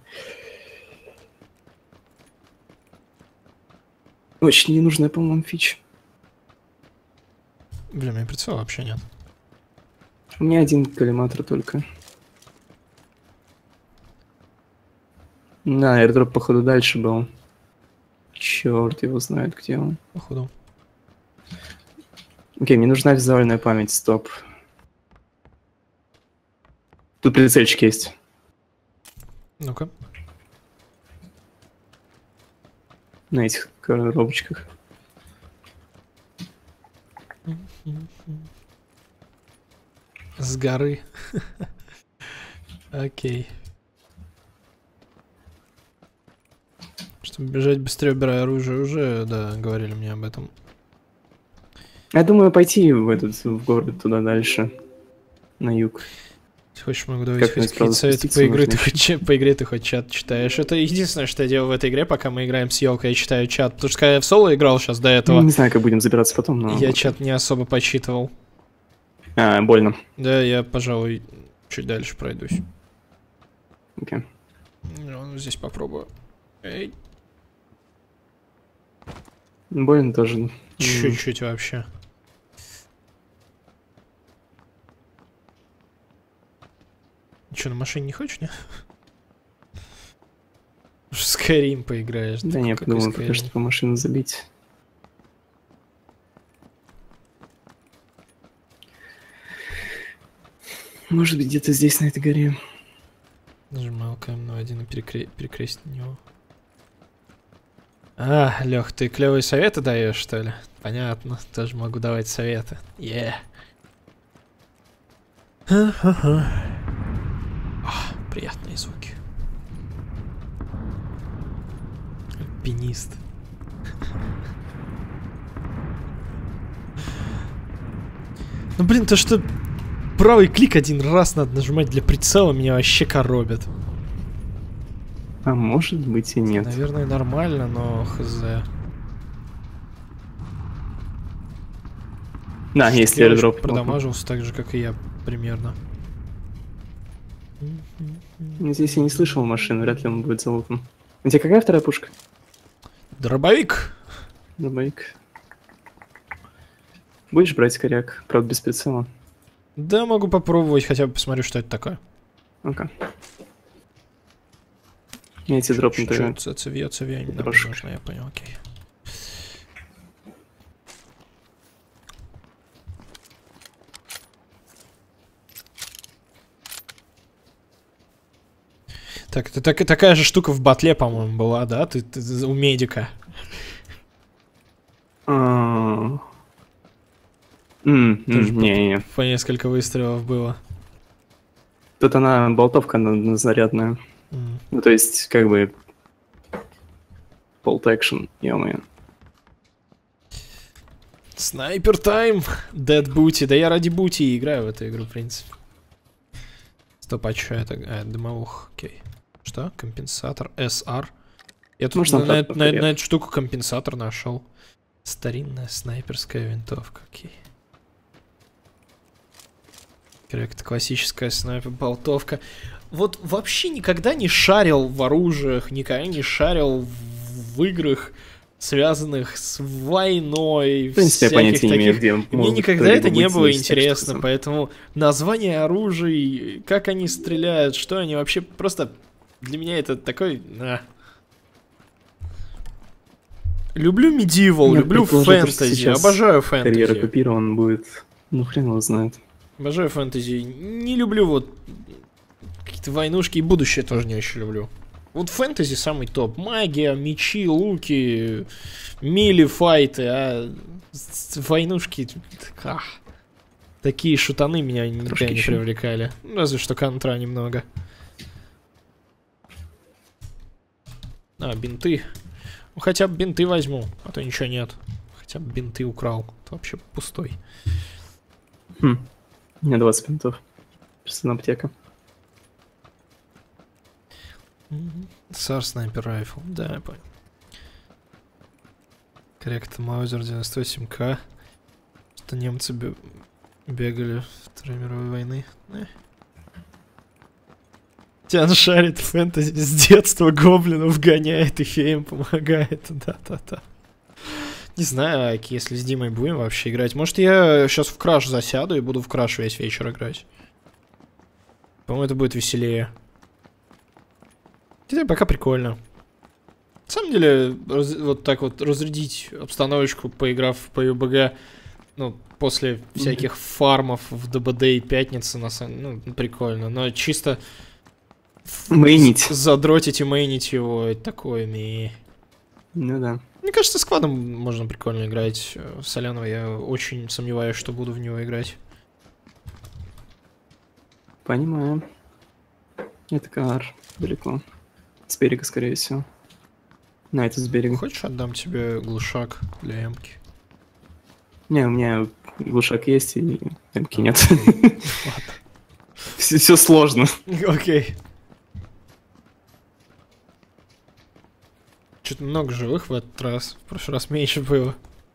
Очень ненужная, по-моему, фича. Блин, у меня прицела вообще нет. У меня один коллиматор только. Да, airdrop, походу, дальше был. Черт его знает, где он. Походу. Окей, мне нужна визуальная память, стоп. Тут прицельчик есть. Ну-ка. На этих коробочках. С горы. Окей. Чтобы бежать быстрее, убирая оружие, уже, да, говорили мне об этом. Я думаю, пойти в этот в город туда дальше. На юг. Если хочешь, могу давать Как-нибудь, хоть правда, какие-то советы спуститься по игре, можно ты хоть, чат- по игре ты хоть чат читаешь. Это единственное, что я делаю в этой игре, пока мы играем с Ёлкой, я читаю чат. Потому что когда я в соло играл сейчас до этого, Не знаю, как будем забираться потом, но... я чат не особо почитывал. А, больно. Да, я, пожалуй, чуть дальше пройдусь. Окей. Ну, здесь попробую. Эй, Больно тоже. М. чуть-чуть вообще. Че, на машине не хочешь, не? Скайрим поиграешь. Да не, я Какой подумал, пока Skyrim? что по машину забить. Может быть, где-то здесь, на этой горе. Нажимал КМ на один и перекре... перекрестить на него. А, Лех, ты клевые советы даешь, что ли? Понятно, тоже могу давать советы. Е. Ха-ха-ха. А, приятные звуки. Альпинист. Ну блин, то что правый клик один раз надо нажимать для прицела, меня вообще коробит. А может быть и нет. Наверное, нормально, но хз. Да, есть Стрелочку airdrop. продамажился так же, как и я, примерно. Ну, здесь я не слышал машину, вряд ли он будет залутан. У тебя какая вторая пушка? Дробовик! Дробовик. Будешь брать коряк? Правда, без прицела. Да, могу попробовать, хотя бы посмотрю, что это такое. Ну-ка. Я эти дропну тогда. Что-то цевьё, цевьё, не Трошка. нужно, я понял, окей. Так, это так, такая же штука в батле, по-моему, была, да? Ты, ты у медика. А. М, Тоже м, Не-не. По несколько выстрелов было. Тут она болтовка на- на зарядная. М. Ну, то есть, как бы... Bolt action, ё-моё. Снайпер тайм! Dead Booty. Да я ради Бути играю в эту игру, в принципе. Стоп, а чё это? А, дымовух, окей. Что? Компенсатор эс ар. Я тут Можно на, на, так, на- например. на эту штуку компенсатор нашел. Старинная снайперская винтовка, окей. Коррект, классическая снайпер-болтовка. Вот вообще никогда не шарил в оружиях, никогда не шарил в, в играх, связанных с войной. В принципе, я понятия не имею, где Мне могут никогда это кто-либо не быть было здесь, так что интересно, сам. поэтому название оружий, как они стреляют, что они вообще просто... Для меня это такой... а. Люблю медиевал, Я люблю предположу, то, что фэнтези, сейчас обожаю Карьера фэнтези. копирован будет. Ну, хрен его знает. Обожаю фэнтези. Не люблю вот какие-то войнушки, и будущее тоже не очень люблю. Вот фэнтези самый топ. Магия, мечи, луки, мили, файты, а с- с- войнушки... ах. Такие шутаны меня никогда Трошки не ещё. привлекали. Разве что контра немного. А, бинты. Ну, хотя бы бинты возьму, а то ничего нет. Хотя бы бинты украл. Это вообще пустой. Хм. У меня двадцать бинтов. Просто аптека. Сар снайпер райфл. Да, я понял. Коррект Маузер девяносто восемь ка. Что немцы бе бегали Второй мировой войны. Э. Тян шарит фэнтези с детства, гоблинов гоняет и феям помогает. Да-да-да. Не знаю, Аки, если с Димой будем вообще играть. Может, я сейчас в краш засяду и буду в краш весь вечер играть. По-моему, это будет веселее. Хотя пока прикольно. На самом деле, раз, вот так вот разрядить обстановочку, поиграв по ЮБГ, ну, после всяких фармов в ДБД и пятницы, на самом деле, ну, прикольно. Но чисто... Мейнить. Задротить и мейнить его, это такое, ми... Ну да. Мне кажется, с квадом можно прикольно играть. В Соленого я очень сомневаюсь, что буду в него играть. Понимаю. Это кар. Далеко. С берега, скорее всего. На, это с берега. Хочешь, отдам тебе глушак для эмки? Не, у меня глушак есть, и эмки нет. Все, все сложно. Окей. Что-то много живых в этот раз. В прошлый раз меньше было.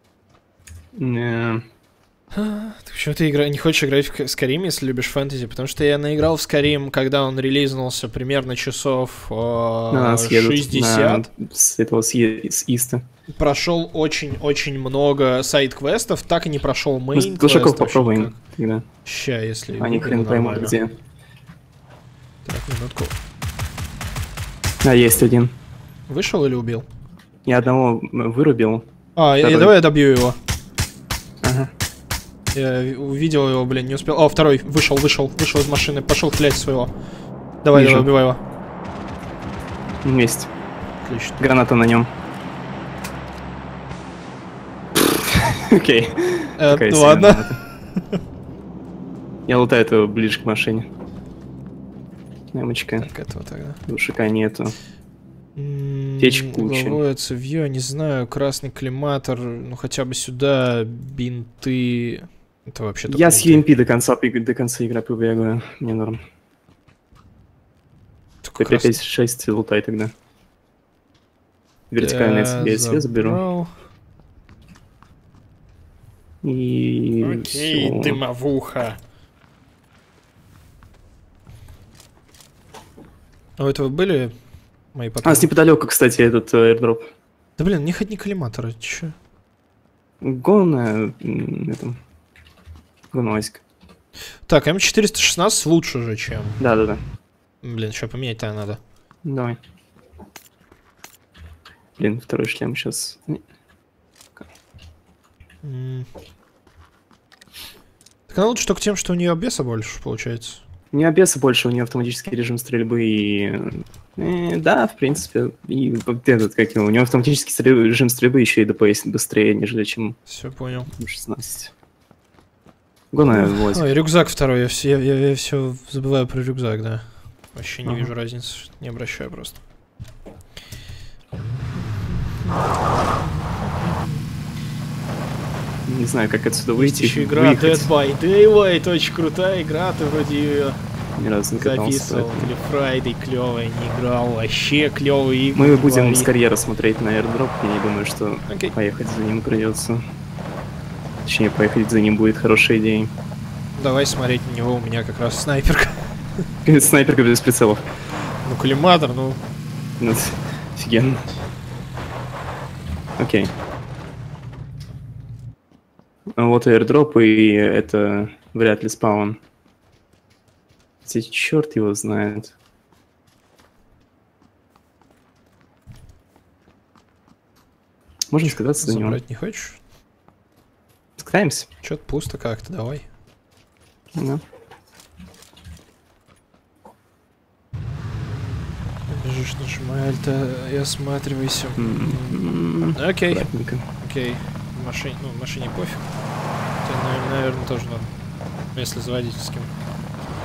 Не. А, ты почему ты игра... не хочешь играть в Skyrim, если любишь фэнтези? Потому что я наиграл в Skyrim, когда он релизнулся примерно часов э, шестьдесят. На... С этого, с, е... с Иста. Прошел очень-очень много сайд-квестов, так и не прошел мейн. Глушаков попробуем. Да. Ща, если... Они хрен поймут, где. Так, минутку. А, есть один. Вышел или убил? Я одного вырубил. А, я, давай я добью его. Ага. Я увидел его, блин, не успел. О, второй вышел, вышел, вышел из машины, пошел стрелять своего. Давай, Вижу. давай, убивай его. Есть. Отлично. Граната на нем. Окей. Э, Какая ладно. граната. Я лутаю этого ближе к машине. Ямочка. Так, этого тогда. Глушака нету. Печь куча. Угловое цевьё, не знаю, красный климатор, ну хотя бы сюда, бинты. Это вообще Я с ю эм пи до конца, до конца игры побегаю. Мне норм. пять пять шесть лутай тогда. Вертикальное себе я заберу. И окей, всё. дымовуха. А у этого были мои патроны? А, с неподалеку, кстати, этот airdrop. Да блин, не хоть коллиматора, чё? Го на этом. Гонойск. Так, эм четыреста шестнадцать лучше же, чем... Да-да-да. Блин, еще поменять-то надо. Давай. Блин, второй шлем сейчас. Mm. Так она лучше только тем, что у нее обвеса больше, получается. У нее обвеса больше, у нее автоматический режим стрельбы и... Э, да, в принципе. И этот, как его, у него автоматический стрель... режим стрельбы еще и ДПС быстрее, нежели чем... Все понял. шестнадцать. Гона вот. Ой, рюкзак второй, я все, я, я, я все забываю про рюкзак, да. Вообще не ага. вижу разницы, не обращаю просто. Не знаю, как отсюда выйти. Еще игра выехать. Dead by Daylight, очень крутая игра, ты вроде ее Ни разу не катался. записывал. Или Friday клевая, не играл, вообще клевые игры. Мы будем говори. С карьеры смотреть на airdrop, я не думаю, что okay. поехать за ним придется. Точнее, поехать за ним будет хорошей идеей. Давай смотреть на него, у меня как раз снайперка. Снайперка без прицелов. Ну, коллиматор, ну... Ну, офигенно. Окей. Вот airdrop, и это вряд ли спаун. Хотя черт его знает. Можно скататься за него. Забрать не хочешь? Скатаемся? Чё-то пусто как-то, давай. Да. Бежишь, нажимай альта и осматривайся. Mm-hmm. Окей. Аккуратненько. Окей. В машине, ну, в машине пофиг. Хотя, наверное, тоже надо. Если за водительским.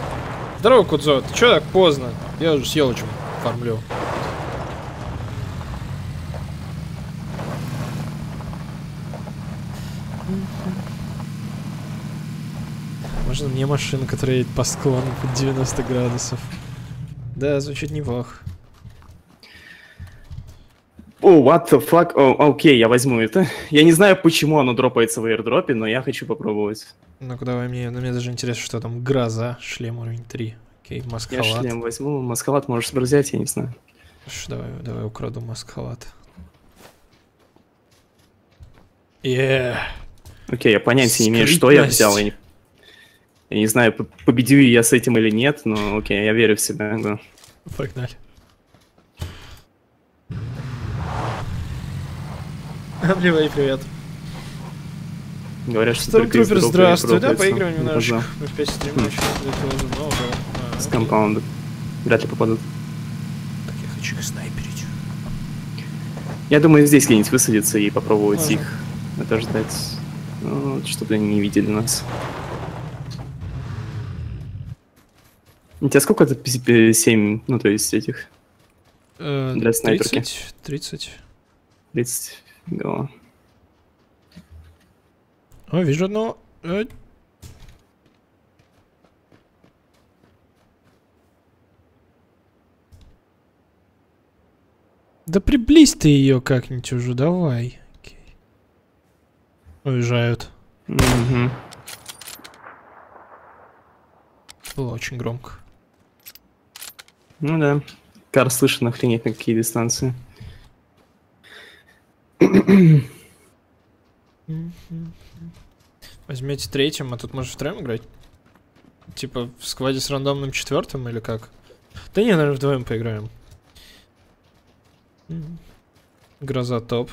Здорово, Кудзо. Ты чё так поздно? Я уже с Елычем фармлю. Можно мне машину, которая едет по склону под девяносто градусов? Да, звучит неплохо. О, what the fuck? О, окей, я возьму это. Я не знаю, почему оно дропается в аирдропе, но я хочу попробовать. Ну-ка давай, мне, ну, мне даже интересно, что там. Гроза, шлем уровень три. Окей, Я маск-халат. шлем возьму, маскалат можешь взять, я не знаю. Ш, Давай, давай украду маск-халат. Yeah. Окей, я понятия не имею, что я взял. Я не, я не знаю, победю я с этим или нет, но окей, я верю в себя. Да. Погнали. Обливай, привет. Говорят, что только из Stormtrooper, дропа здравствуй. Да, дропается. поиграем Не немножко. познал. Мы в пять стрима еще для этого уже много. А, С окей. компаунда. Вряд ли попадут. Так, я хочу их снайперить. Я думаю, здесь где-нибудь высадиться и попробовать Можно. их это ждать, ну, чтобы они не видели нас. У тебя сколько это семь, ну то есть этих? Э, Для снайперки. тридцать. тридцать. тридцать. Голова. О, вижу одно. Э. Да приблизь ты ее как-нибудь уже, давай. Окей. Уезжают. Угу. Было очень громко. Ну да. Кар слышен охренеть на какие дистанции. Возьмете третьим, а тут можешь втроем играть? Типа в скваде с рандомным четвертым или как? Да не, наверное, вдвоем поиграем. Гроза топ.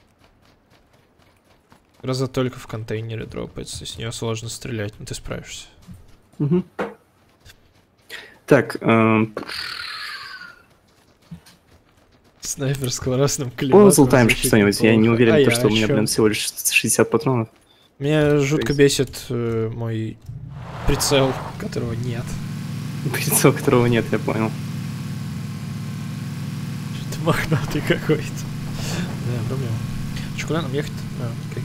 Гроза только в контейнере дропается, с нее сложно стрелять, но ты справишься. Угу. Так, эм... Снайпер с колорасным климатом. позолтаем что-нибудь. Я не уверен, а то, я, что у меня, чё? блин, всего лишь шестьдесят патронов. Меня жутко есть? бесит э, мой прицел, которого нет. Прицел, которого нет, я понял. Что-то мохнатый какой-то. Да, проблема. Че, куда нам ехать? А, окей.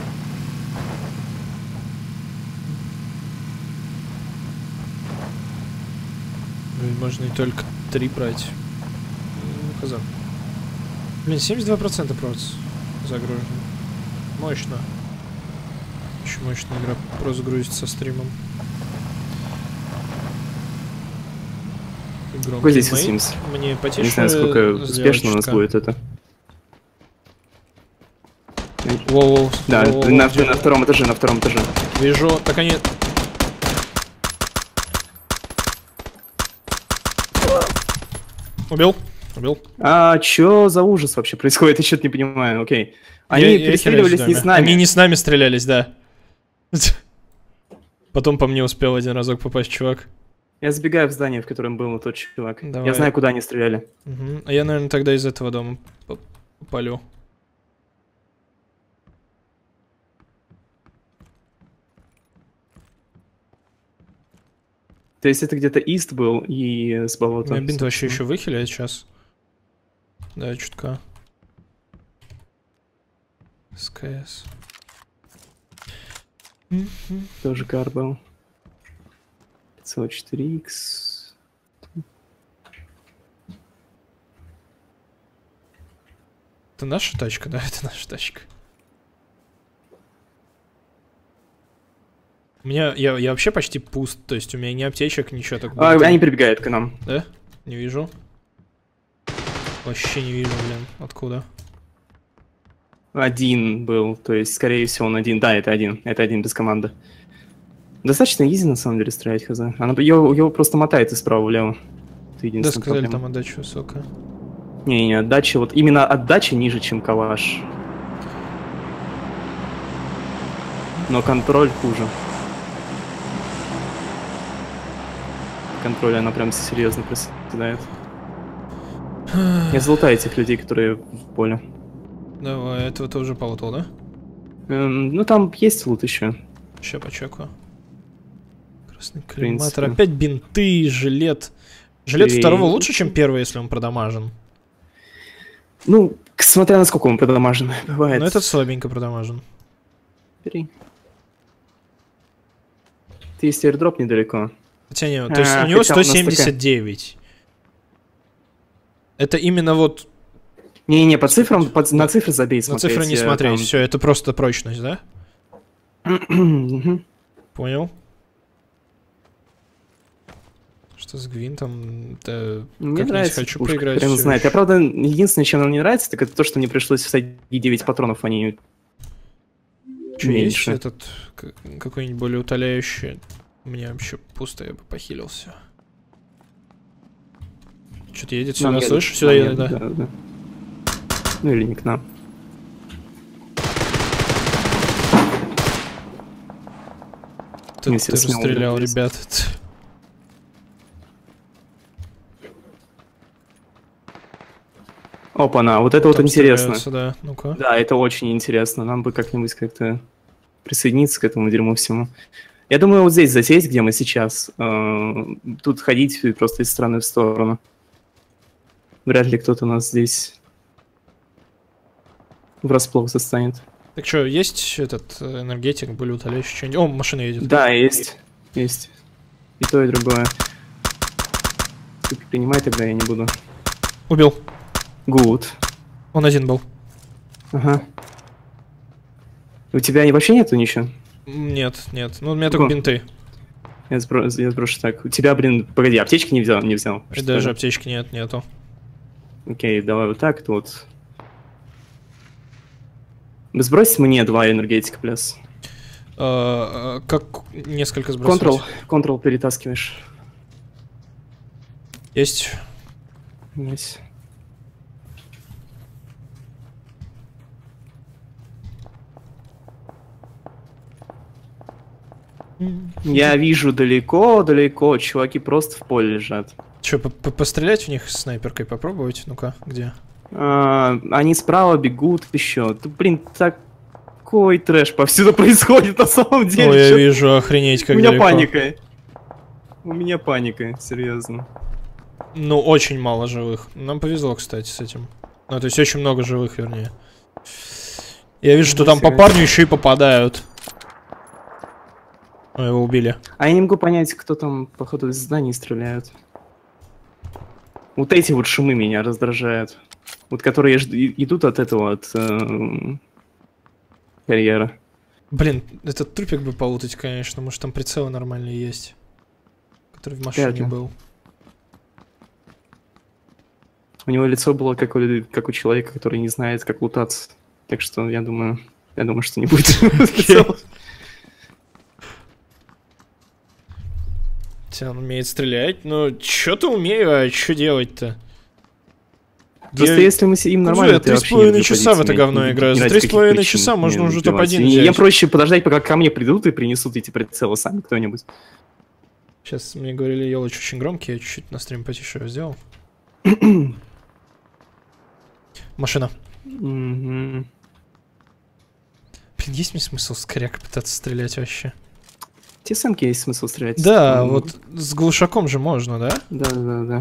Блин, можно и только три брать. Ну, хз. Блин, семьдесят два процента просто загружено. Мощно. Очень мощная игра просто грузится со стримом. Какой здесь Sims? Мне потише. Я не знаю, сколько успешно у нас чутка. будет это. Воу-воу. Да, воу-воу, на, где? на втором этаже, на втором этаже. Вижу, так они... Убил, убил. А чё за ужас вообще происходит? Я что-то не понимаю, окей. Они Я- я перестреливались херачу не в с доме. нами. Они не с нами стрелялись, да. Потом по мне успел один разок попасть чувак. Я забегаю в здание, в котором был тот чувак. Давай. Я знаю, куда они стреляли. Угу. А я, наверное, тогда из этого дома по- попалю. То есть это где-то ист был и с У болота. меня бинт вообще собственно. еще выхиляет сейчас. Да, чутка. СКС. Тоже кар был. пятьсот четыре икс. Это наша тачка, да? Это наша тачка. У меня, я, я вообще почти пуст, то есть у меня ни аптечек, ничего такого. А, они прибегают к нам. Да? Не вижу. Вообще не вижу, блин. Откуда? Один был, то есть, скорее всего, он один. Да, это один. Это один без команды. Достаточно изи, на самом деле, стрелять, хз. Она, его, его просто мотает из справа влево. Это Да, единственная сказали, проблема. там отдача высокая. Не-не, отдача, вот именно отдача ниже, чем калаш. Но контроль хуже. Контроль, она прям серьезно проседает. Я залутаю этих людей, которые в поле. Давай, этого ты уже полутал, да? Эм, ну там есть лут еще. Ща почекаю. Красный принципе. коллиматор. Опять бинты, жилет. Жилет Эй. второго лучше, чем первый, если он продамажен. Ну, к- смотря насколько он продамажен. Бывает. Но этот слабенько продамажен. Бери. есть airdrop недалеко. Хотя не, то есть А, у него хотя у нас сто семьдесят девять. Это именно вот... Не-не, по цифрам, по- Да. на цифры забей На смотреть. цифры не э, смотреть, там. все, это просто прочность, да? Мгм. Понял. Что с Гвинтом? Да, Мне как-нибудь нравится хочу пушка, поиграть. прям всё знает. Я, ещё. правда, единственное, чем нам не нравится, так это то, что мне пришлось вставить девять патронов, а не Чё, есть меньше. этот к- какой-нибудь более утоляющий? У меня вообще пусто, я бы похилился. Что-то едет сюда, Нам едут, слышишь? Сюда нам едет, да. едут, да. Ну или не к нам. Ты, Если ты снял расстрелял, удар, ребят. Опа-на, вот это вот Там интересно. стреляются, да. Ну-ка. Да, это очень интересно. Нам бы как-нибудь как-то присоединиться к этому дерьму всему. Я думаю, вот здесь засесть, где мы сейчас. э, Тут ходить просто из стороны в сторону. Вряд ли кто-то нас здесь врасплох застанет. Так что, есть этот э, энергетик, более утоляющий что-нибудь? О, машина едет. Да, есть. Есть. И то, и другое. Ты принимай, тогда я не буду. Убил. Гуд. Он один был. Ага. У тебя вообще нету ничего? Нет, нет. Ну, у меня только Ого. бинты. Я, сбро... я сброшу так. У тебя, блин, погоди, аптечки не взял? Не взял. И Что даже ли? аптечки нет, нету. Окей, давай вот так вот. Сбрось мне два энергетика, плюс. А, а, как несколько сбросить? Контрол, контрол перетаскиваешь. Есть. Есть. Я вижу далеко-далеко, чуваки просто в поле лежат. Че, пострелять в них снайперкой попробовать? Ну-ка, где? А, они справа бегут еще. Да, блин, такой трэш повсюду происходит на самом деле. Ой, я Чё- вижу, охренеть, как У меня далеко. паника. У меня паника, серьезно. Ну, очень мало живых. Нам повезло, кстати, с этим. Ну, то есть очень много живых, вернее. Я вижу, что там по парню еще и попадают. О, его убили. А я не могу понять, кто там, походу, из зданий стреляют. Вот эти вот шумы меня раздражают. Вот которые ж- и- идут от этого, от э, карьера. Блин, этот трупик бы полутать, конечно. Может, там прицелы нормальные есть. Который в машине Вряд ли. был. У него лицо было как у, как у человека, который не знает, как лутаться. Так что я думаю, я думаю, что не будет прицелов. Хотя он умеет стрелять. Ну, что-то умею, а что делать-то? Просто Я- если мы сидим Кузя, нормально, я то три я с вообще половиной не буду часа в ходить, это говно не- играю. не За ради три с каких половиной причин часа можно не уже добиваться. топ-один И взять. Я проще подождать, пока ко мне придут и принесут эти прицелы сами кто-нибудь. Сейчас мне говорили, Ёлыч очень громкий, я чуть-чуть на стрим потише его сделал. Машина. Мгм. Блин, есть мне смысл с коряка пытаться стрелять вообще? Те самки есть смысл стрелять. Да, М, вот с глушаком же можно, да? Да, да, да.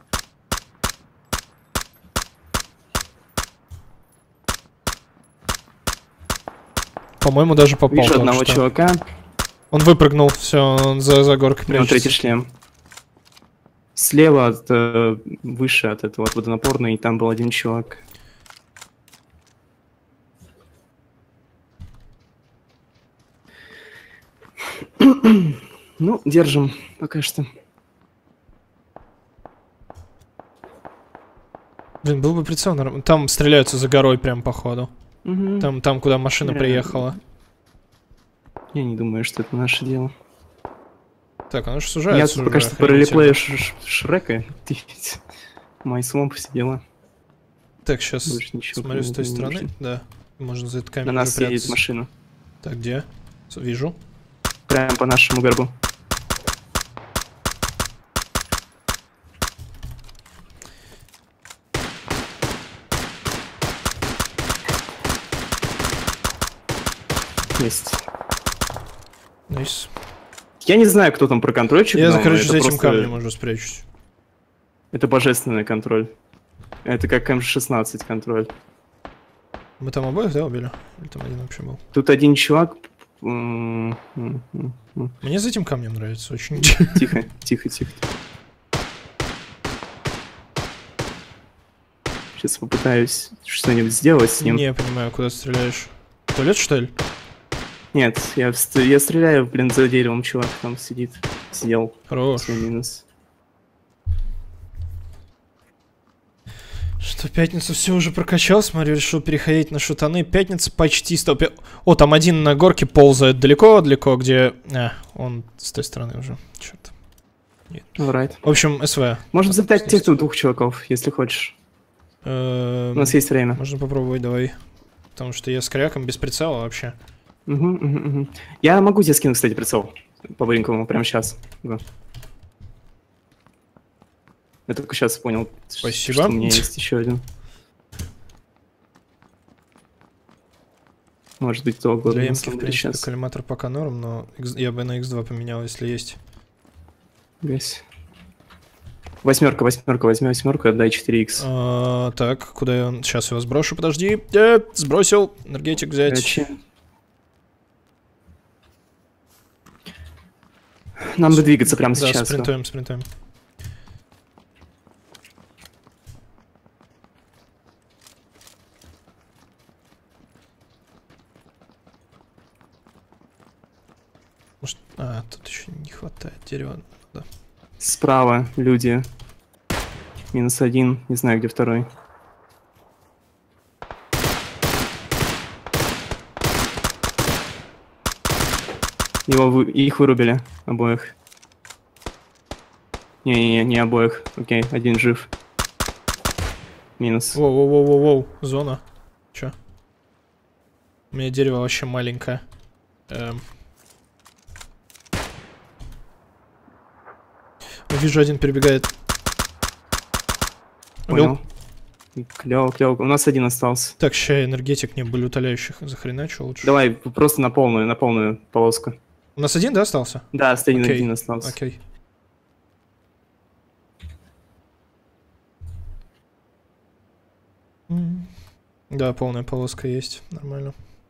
По-моему, даже попал. Вижу только одного что. чувака, Он выпрыгнул, все, он за, за горкой у него третий прячется. шлем. Слева, от, э, выше от этого, от водонапорной, там был один чувак. Ну, держим пока что. Блин, был бы прицел норм- Там стреляются за горой прям по ходу. Мгм. Там, там, куда машина Да. приехала. Я не думаю, что это наше дело. Так, она же Я сужается тут пока уже, что по охренеть. ролеплею Ш- Ш- Шрека. Мои свомп все дела. Так, сейчас Больше ничего смотрю с той не стороны. нужно. Да, можно за этот камень На уже нас едет прятаться. машина. Так, где? С- Вижу. Прямо по нашему горбу. Есть. Найс. Я не знаю, кто там про контрольчик. Я, но короче, это за этим просто- камнем уже спрячусь. Это божественный контроль. Это как эм шестнадцать контроль. Мы там обоих, да, убили? Или там один вообще был? Тут один чувак м, м, м, м. Мне за этим камнем нравится очень. Тихо, тихо, тихо. Сейчас попытаюсь что-нибудь сделать с ним. Не понимаю, куда ты стреляешь. В туалет, что ли? Нет, я, вст- я стреляю, блин, за деревом чувак там сидит. Сидел. Хорош. Свой минус. Что, пятница все уже прокачал, смотрю, решил переходить на шутаны. Пятница почти сто. О, там один на горке ползает далеко-далеко, где... А, он с той стороны уже. Черт. Alright. В общем, СВ. Можем запитать тех тут двух чуваков, если хочешь. У Эм, нас есть время. Можно попробовать, давай. Потому что я с кряком без прицела вообще. Угу, угу, угу. Я могу тебе скинуть, кстати, прицел. По-быренькому, прямо сейчас. Да. Я только сейчас понял, Спасибо. что у меня есть еще один. Может быть, то Для эмки, в принципе, коллиматор пока норм, но я бы на икс два поменял, если есть. Весь. Восьмерка, восьмерка, возьми восьмерку, отдай четыре икс. А, так, куда я... Сейчас его сброшу, подожди. Э, сбросил. Энергетик взять. Короче. Нам бы двигаться прямо да, сейчас. Да, спринтуем, спринтуем. Может... А, тут еще не хватает дерева. Да. Справа люди. Минус один, не знаю, где второй. Его вы... Их вырубили, обоих. Не-не-не, не обоих. Окей, один жив. Минус. Воу-воу-воу-воу, зона. Чё? У меня дерево вообще маленькое. Эм. Вижу, один перебегает. Понял. Клево, клево. У нас один остался. Так, ща энергетик не были утоляющих. Захреначу лучше. Давай, просто на полную, на полную полоску. У нас один, да, остался? Да, один, Окей. один остался. Окей. Да, полная полоска есть. Нормально.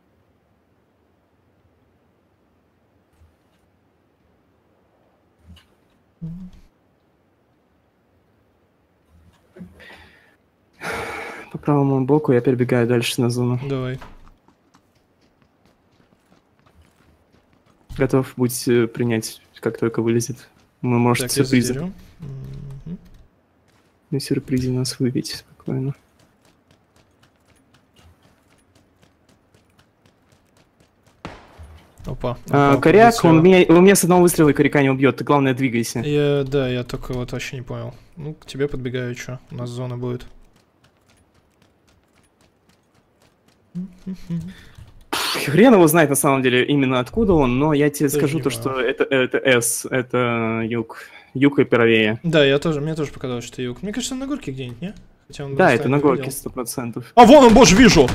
По правому боку я перебегаю дальше на зону. Давай. Готов будь э, принять, как только вылезет. Мы, может, Так, я сюрпризы. задеру. Мгм. На сюрпризе нас выбить спокойно. Опа. А, опа, коряк, выстрела. он меня, он меня с одного выстрела коряка не убьет. Ты, главное, двигайся. Я, да, я только вот вообще не понял. Ну, к тебе подбегаю, что? У нас зона будет. Хрен его знает, на самом деле, именно откуда он, но я тебе Тоже скажу не то, знаю. что это, это С, это юг. Юг и правее. Да, я тоже, мне тоже показалось, что юг. Мне кажется, он на горке где-нибудь, не? Хотя он Да, достанет, это на не горке, видел. сто процентов. А, вон он, боже, вижу!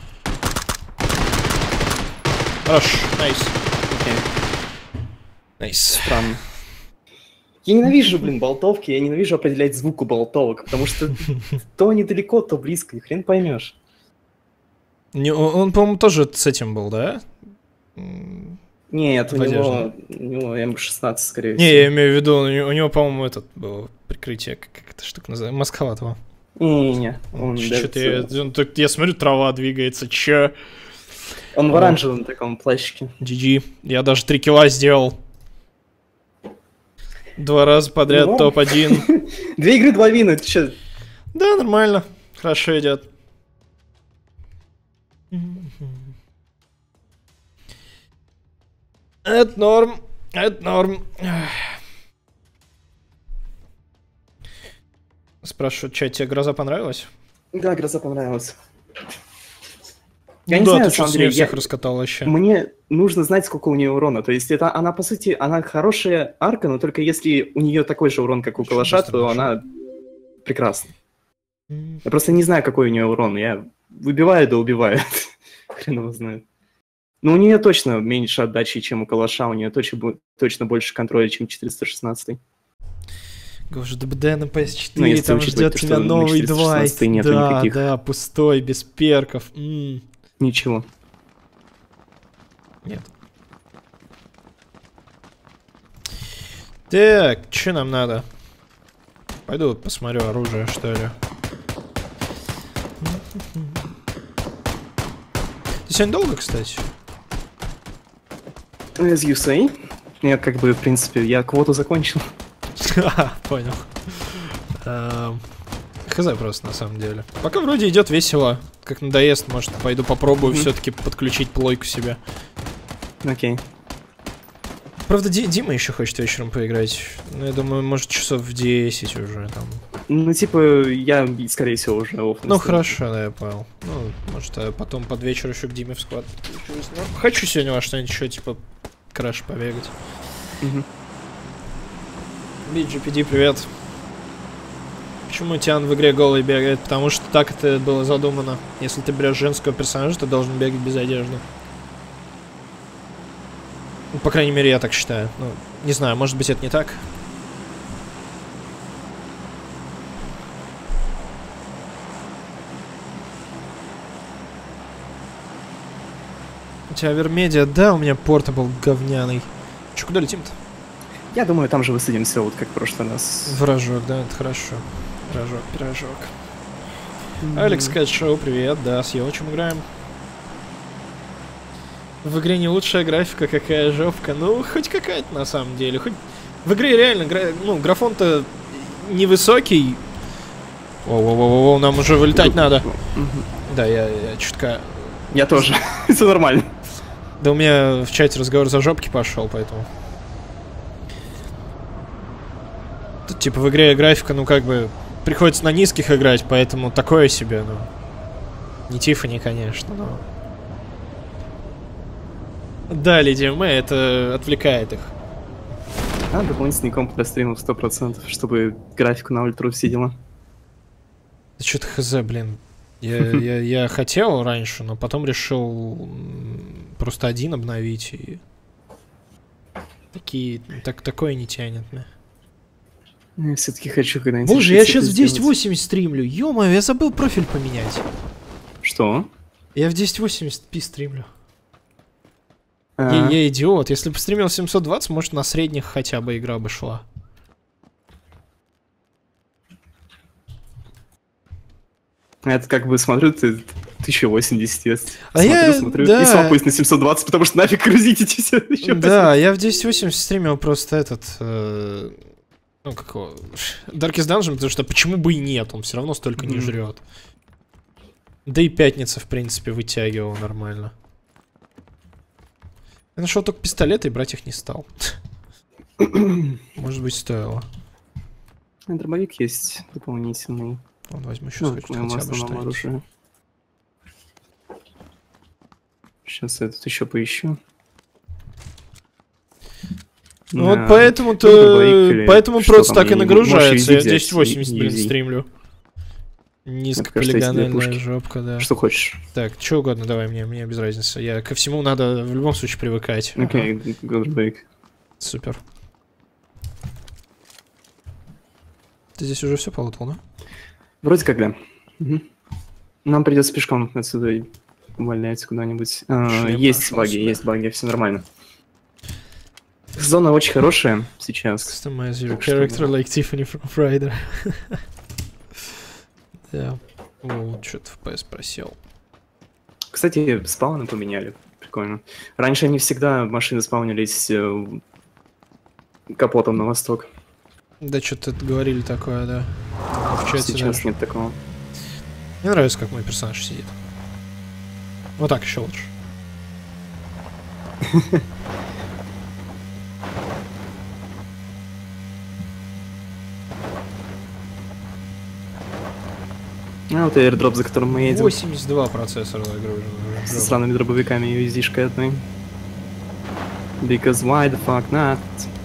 Хорош, найс. Окей, Найс. странно. Я ненавижу, блин, болтовки, я ненавижу определять звук у болтовок, потому что то недалеко, то близко, и хрен поймешь. Не, он, он, по-моему, тоже с этим был, да? М, Нет, у В него, у него эм шестнадцать, скорее Не, я всего. имею в виду, у него, у него, по-моему, этот был прикрытие, как, как эта штука называется, Масковатого. Не-не-не, он, Что-то я, даже- он так- я смотрю, трава двигается, чё? он в оранжевом таком плащике. джи джи, я даже три килла сделал. Два раза подряд Ну. топ один. Две игры, два вина, ты чё? Да, нормально, хорошо идет. Это норм, это норм. Спрашивают, что, тебе гроза понравилась? Да, гроза понравилась. Я Ну не да, знаю, ты на самом что, с деле, нее всех я- раскатал вообще. Мне нужно знать, сколько у нее урона. То есть это она, по сути, она хорошая арка, но только если у нее такой же урон, как у Очень калаша, быстро то дошел. она прекрасна. Я просто не знаю, какой у нее урон. Я выбиваю да убиваю. Хрен его знает. Но у нее точно меньше отдачи, чем у калаша. У нее точно, бу- точно больше контроля, чем четыреста шестнадцать. Боже, ДБД на пэ эс Ну, четыре, если там учитывать ждет то, что тебя на новый четыреста девайс. шестнадцать нету Да, никаких. да, пустой, без перков. М, Ничего. Нет. Так, что нам надо? Пойду посмотрю оружие, что ли. Ты сегодня долго, кстати? As you say. Я как бы, в принципе, я квоту закончил. Понял. Хз просто, на самом деле. Пока вроде идет весело. Как надоест, может, пойду попробую все-таки подключить плойку себе. Окей. Правда, Ди Дима еще хочет вечером поиграть. Ну, я думаю, может, часов в десять уже там. Ну, типа, я, скорее всего, уже офф. Ну, хорошо, да, я понял. Ну, может, я потом под вечер еще к Диме в склад подключусь. Ну, хочу сегодня во что-нибудь еще, типа, краш побегать. Угу. би джи пи ди, привет. Почему Тиан в игре голый бегает? Потому что так это было задумано. Если ты берешь женского персонажа, ты должен бегать без одежды. Ну, по крайней мере, я так считаю. Ну, не знаю, может быть, это не так. У тебя Вермедиа, да, у меня порта был говняный. Че, куда летим-то? Я думаю, там же высадимся, вот как в прошлый раз. Вражок, да, это хорошо. Пирожок, пирожок. Mm-hmm. Алекс Кэтшоу, привет, да, с Елычем играем. В игре не лучшая графика, какая жопка. Ну, хоть какая-то на самом деле. Хоть... В игре реально, гра... ну, графон-то невысокий. О-о-о-о, нам уже вылетать надо. Mm-hmm. Да, я, я чутка... Я тоже, все нормально. Да у меня в чате разговор за жопки пошел, поэтому... Тут, типа, в игре графика, ну, как бы... Приходится на низких играть, поэтому такое себе, ну... Не Тиффани, конечно, но... Да, Леди Мэй, это отвлекает их. А, дополнительный комп для стримов сто процентов, чтобы графику на ультру все дела. Да что-то хз, блин. Я, я, я хотел раньше, но потом решил просто один обновить. И... Такие, так, такое не тянет меня. Я все-таки хочу когда-нибудь... Боже, я сейчас в десять восемьдесят стримлю. Ё-моё, я забыл профиль поменять. Что? Я в десять восемьдесят пи стримлю. А. Я, я идиот. Если бы стримил семьсот двадцать, может, на средних хотя бы игра бы шла. Это как бы смотрю, ты тысяча восемьдесят есть. А смотрю, я, смотрю, да. и свапаюсь на семьсот двадцать, потому что нафиг грузить эти все. Еще да, я в десять восемьдесят стримил просто этот... Э, ну, как его... Darkest Dungeon, потому что почему бы и нет, он все равно столько mm-hmm. не жрет. Да и пятница, в принципе, вытягивал нормально. Я нашел только пистолеты и брать их не стал. Может быть, стоило. Дробовик есть дополнительный. Он возьму еще Ну, хотя бы что-нибудь. Сейчас я тут еще поищу. Ну вот поэтому-то... Поэтому просто так и нагружается. Я десять восемьдесят, блин, стримлю. Низкополигональная жопка, да. Что хочешь? Так, что угодно давай мне, мне без разницы. Я ко всему надо в любом случае привыкать. Окей, okay, good. Супер. Ты здесь уже все полутал, да? Вроде как да. Угу. Нам придется пешком отсюда увольняться куда-нибудь. А, есть баги, себе. есть баги, все нормально. Зона очень хорошая сейчас. Customize your character like Tiffany from Friday. Да. О, что-то эф пи эс просел. Кстати, спауны поменяли. Прикольно. Раньше они всегда, машины спаунились э, капотом на восток. Да, что-то говорили такое, да. В чате сейчас даже. нет такого. Мне нравится, как мой персонаж сидит. Вот так еще лучше. А вот airdrop, за которым мы едем. восемьдесят два процессора загружен. Со странными дробовиками и юздишкой одной. Because why the fuck not?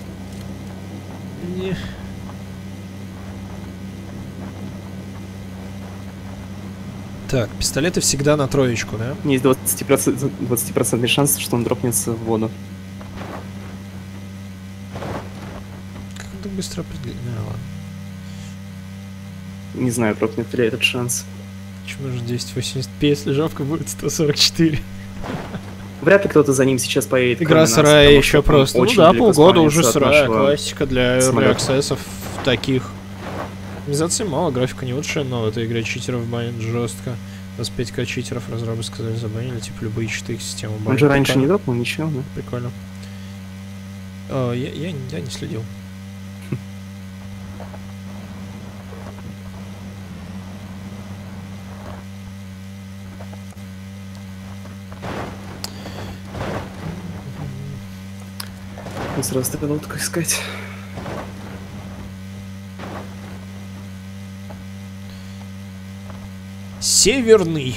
Не. Так, пистолеты всегда на троечку, да? Есть двадцать процентов шанс, что он дропнется в воду. Как он так быстро определил? А, ладно. Не знаю, дропнет ли этот шанс. Почему же десять восемьдесят пи, если жавка будет сто сорок четыре? Вряд ли кто-то за ним сейчас поедет. Игра кроме нас, сырая потому еще что он просто. Ну очень да, далеко полгода уже спавнится от сырая, нашего классика для early самолета. access'ов таких. Оптимизации мало, графика не лучшая, но в этой игре читеров банят жестко. двадцать пять ка читеров разрабы сказали забанили, типа любые читы их систему банят. Он же раньше Прикольно. не дропнул ничего, да? Прикольно. О, я, я, я не следил. Ну, сразу тогда лодку искать. Северный.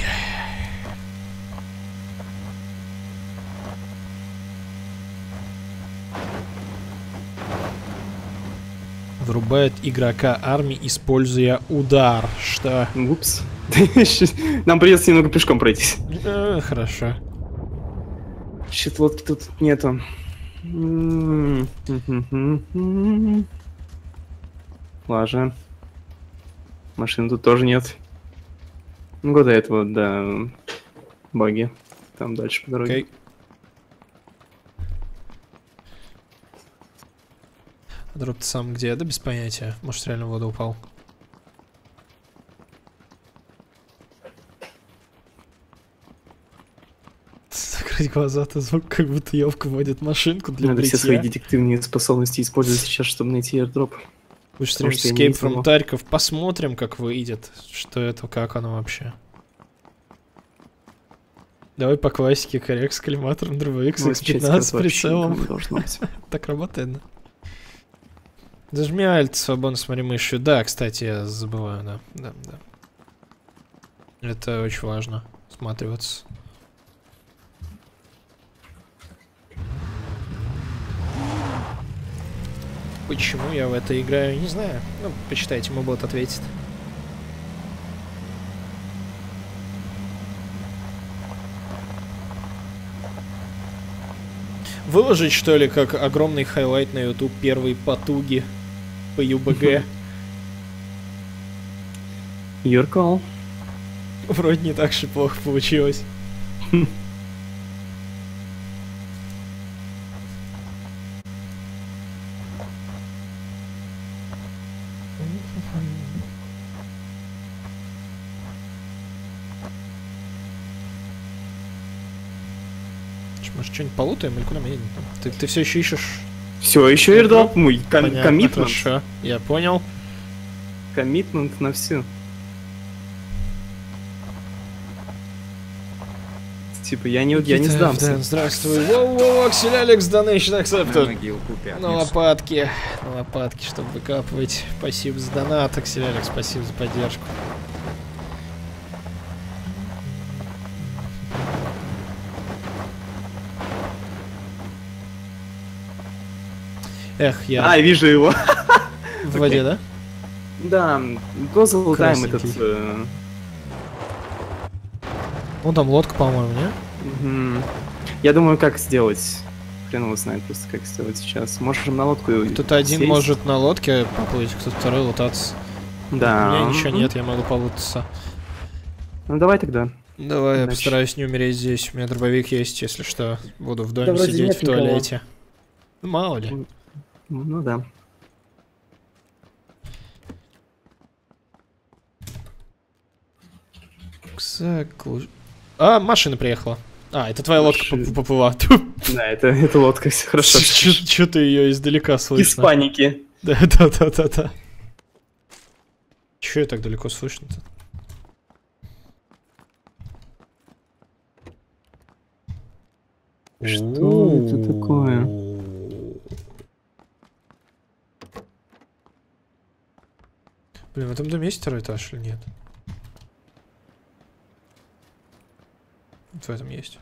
Вырубает игрока армии, используя удар. Что? Упс. Нам придется немного пешком пройтись. Э, хорошо. Щит лодки тут нету. Лажа. Машин тут тоже нет. Ну, до этого, да, баги. Там дальше по дороге. Окей. Дроп-то сам где? Да без понятия. Может, реально в воду упал. Закрыть глаза-то звук, как будто Ёвка водит машинку для Надо бритья. все свои детективные способности использовать сейчас, чтобы найти airdrop. Лучше стрим Потому что я не Escape видел from его. Тарьков. Посмотрим, как выйдет. Что это, как оно вообще. Давай по классике. Коррект с коллиматором, дробовик с Ну, икс сейчас пятнадцать с вообще прицелом. никого не должно быть. Так работает, да? Зажми альт, свободно смотри мышью. Да, кстати, я забываю, да. Да, да. Это очень важно. Всматриваться. Почему я в это играю, не знаю. Ну, почитайте, мой бот ответит. Выложить, что ли, как огромный хайлайт на YouTube первые потуги по ю би джи? Your call. Вроде не так же плохо получилось. Может, что-нибудь полутаем или куда мы едем? Ты, ты все еще ищешь? Все, еще airdrop мой. Понятно, Коммитмент. хорошо. Я понял. Коммитмент на всю. Типа, я не, я не Никита сдамся. Эфден, здравствуй. Воу-воу, Аксель Алекс, Donation На Accepted. могилку На пятницу. лопатки. На лопатки, чтобы выкапывать. Спасибо за донат, Аксель Алекс, спасибо за поддержку. Эх, я А, вижу его. в воде, да? Да, го залутаем Красненький. этот... э, Вон там лодка, по-моему, не? мгм. Я думаю, как сделать. Хрен его знает просто, как сделать сейчас. Можем на лодку Кто-то один сесть. может на лодке поплыть, кто-то второй лутаться. Да. У меня ничего мгм. нет, я могу полутаться. Ну давай тогда. Давай, я Иначе- постараюсь не умереть здесь. У меня дробовик есть, если что. Буду в доме Да вроде сидеть нет в никого. туалете. Ну, мало ли. Ну да. Заклу- А, машина приехала. А, это твоя лодка Машина. поп- поплыла. Да, это, это лодка, все хорошо. Че ты ее издалека Из слышно? паники. Да, да, да, да, да. Че я так далеко слышно-то? Что это такое? Блин, в этом доме есть второй этаж или нет? Вот в этом есть.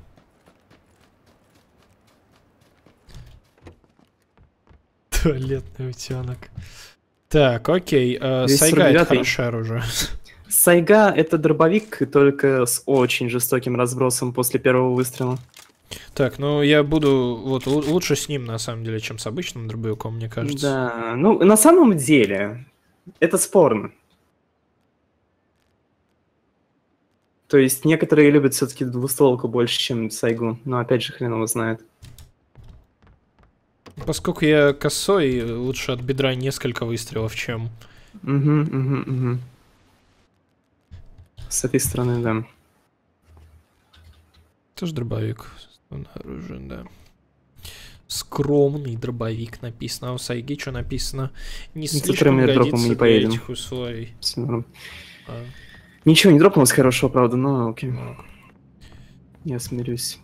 Туалетный утенок. Так, окей. э, Весь Сайга это сорок девятый. хорошее оружие. Сайга — это дробовик, только с очень жестоким разбросом после первого выстрела. Так, ну я буду вот лу- лучше с ним на самом деле, чем с обычным дробовиком, мне кажется. Да, ну на самом деле это спорно. То есть некоторые любят все-таки двустволку больше, чем Сайгу, но опять же хрен его знает. Поскольку я косой, лучше от бедра несколько выстрелов, чем... Угу, угу, угу. С этой стороны, да. Тоже дробовик. Оружие, да. Скромный дробовик написано. А у Сайги что написано? Не слишком годится для этих условий. А. Ничего не дропнулось хорошего, правда, но окей. Я смирюсь.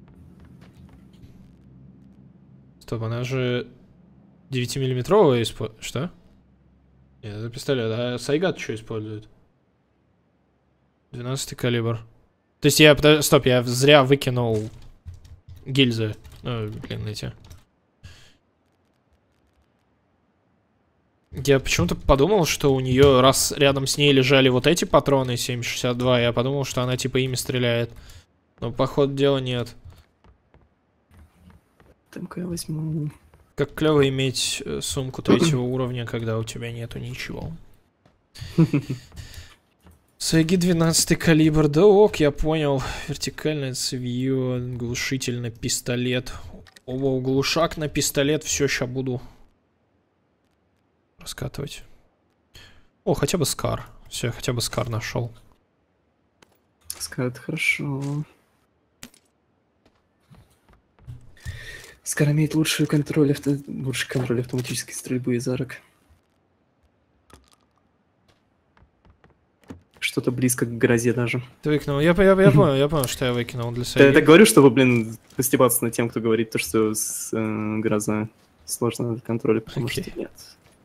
Стоп, она же девятимиллиметровая использует. Что? Нет, это пистолет. А Сайгат что использует? двенадцатый калибр. То есть я... Стоп, я зря выкинул гильзы. Ну, блин, эти. Я почему-то подумал, что у нее, раз рядом с ней лежали вот эти патроны семь шестьдесят два, я подумал, что она типа ими стреляет. Но по ходу дела нет. Там-ка я возьму... Как клево иметь сумку третьего уровня, когда у тебя нету ничего. Сайги двенадцатый калибр, да ок, я понял. Вертикальное цевье, глушитель на пистолет. Оба, глушак на пистолет, все, ща буду раскатывать. О, хотя бы скар. Все, хотя бы скар нашел. Скар, это хорошо. Скар имеет лучший контроль, авто... лучший контроль автоматической стрельбы из арок. Что-то близко к грозе даже. Ты выкинул? Я, я, я понял, я понял, что я выкинул для Сайги. Я так говорю, чтобы, блин, постебаться над тем, кто говорит то, что с э, гроза сложно на контроле, потому okay. что нет.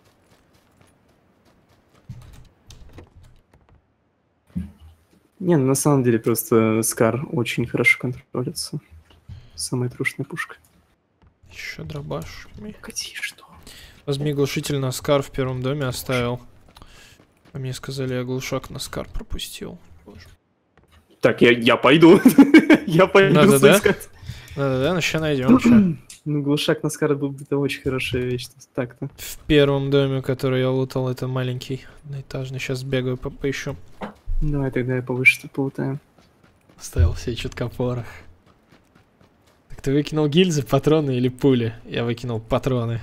Не, ну на самом деле просто Скар очень хорошо контролится. Самая трушная пушка. Еще дробаш. Кати, что? Возьми глушитель на Скар в первом доме оставил. А мне сказали, я глушак на Скар пропустил. Боже. Так, я, я пойду. Я пойду Надо, да? искать. Надо, да? Ну, сейчас найдем. Ну, глушак на Скар был бы это очень хорошая вещь. Так-то. В первом доме, который я лутал, это маленький, одноэтажный. Сейчас бегаю, по поищу. Давай тогда я повыше полутаем. Оставил себе чутка порох. Так ты выкинул гильзы, патроны или пули? Я выкинул патроны.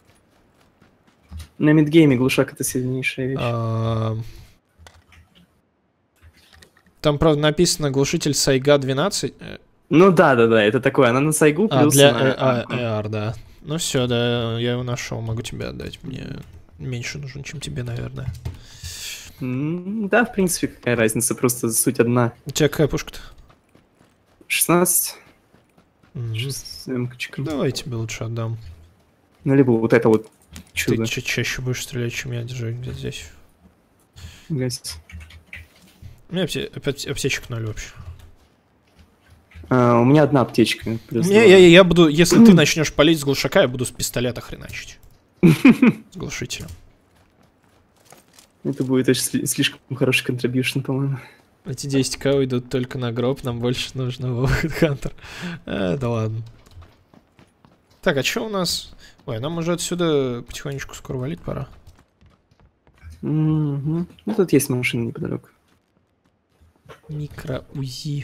На мидгейме глушак это сильнейшая вещь. А... Там, правда, написано глушитель Сайга двенадцать. Ну да, да, да, это такое. Она на Сайгу а, плюс для на... а, эй ар, да. Ну все, да, я его нашел, могу тебе отдать. Мне меньше нужен, чем тебе, наверное. Mm, да, в принципе, какая разница, просто суть одна. У тебя какая пушка-то? шестнадцать. Mm-hmm. Давай я тебе лучше отдам. Ну, либо вот это вот чудо. Ты ча чаще будешь стрелять, чем я, держи где здесь. Гась. У меня апте опять аптечек ноль вообще. А, у меня одна аптечка. Плюс я, я, я буду, если ты начнешь палить с глушака, я буду с пистолета хреначить. С глушителем. Это будет очень слишком хороший контрибьюшн, по-моему. Эти десять ка уйдут только на гроб, нам больше нужно в Хантер. А, да ладно. Так, а что у нас? Ой, нам уже отсюда потихонечку скоро валить пора. Mm-hmm. Ну, тут есть машина неподалеку. Микро-УЗИ.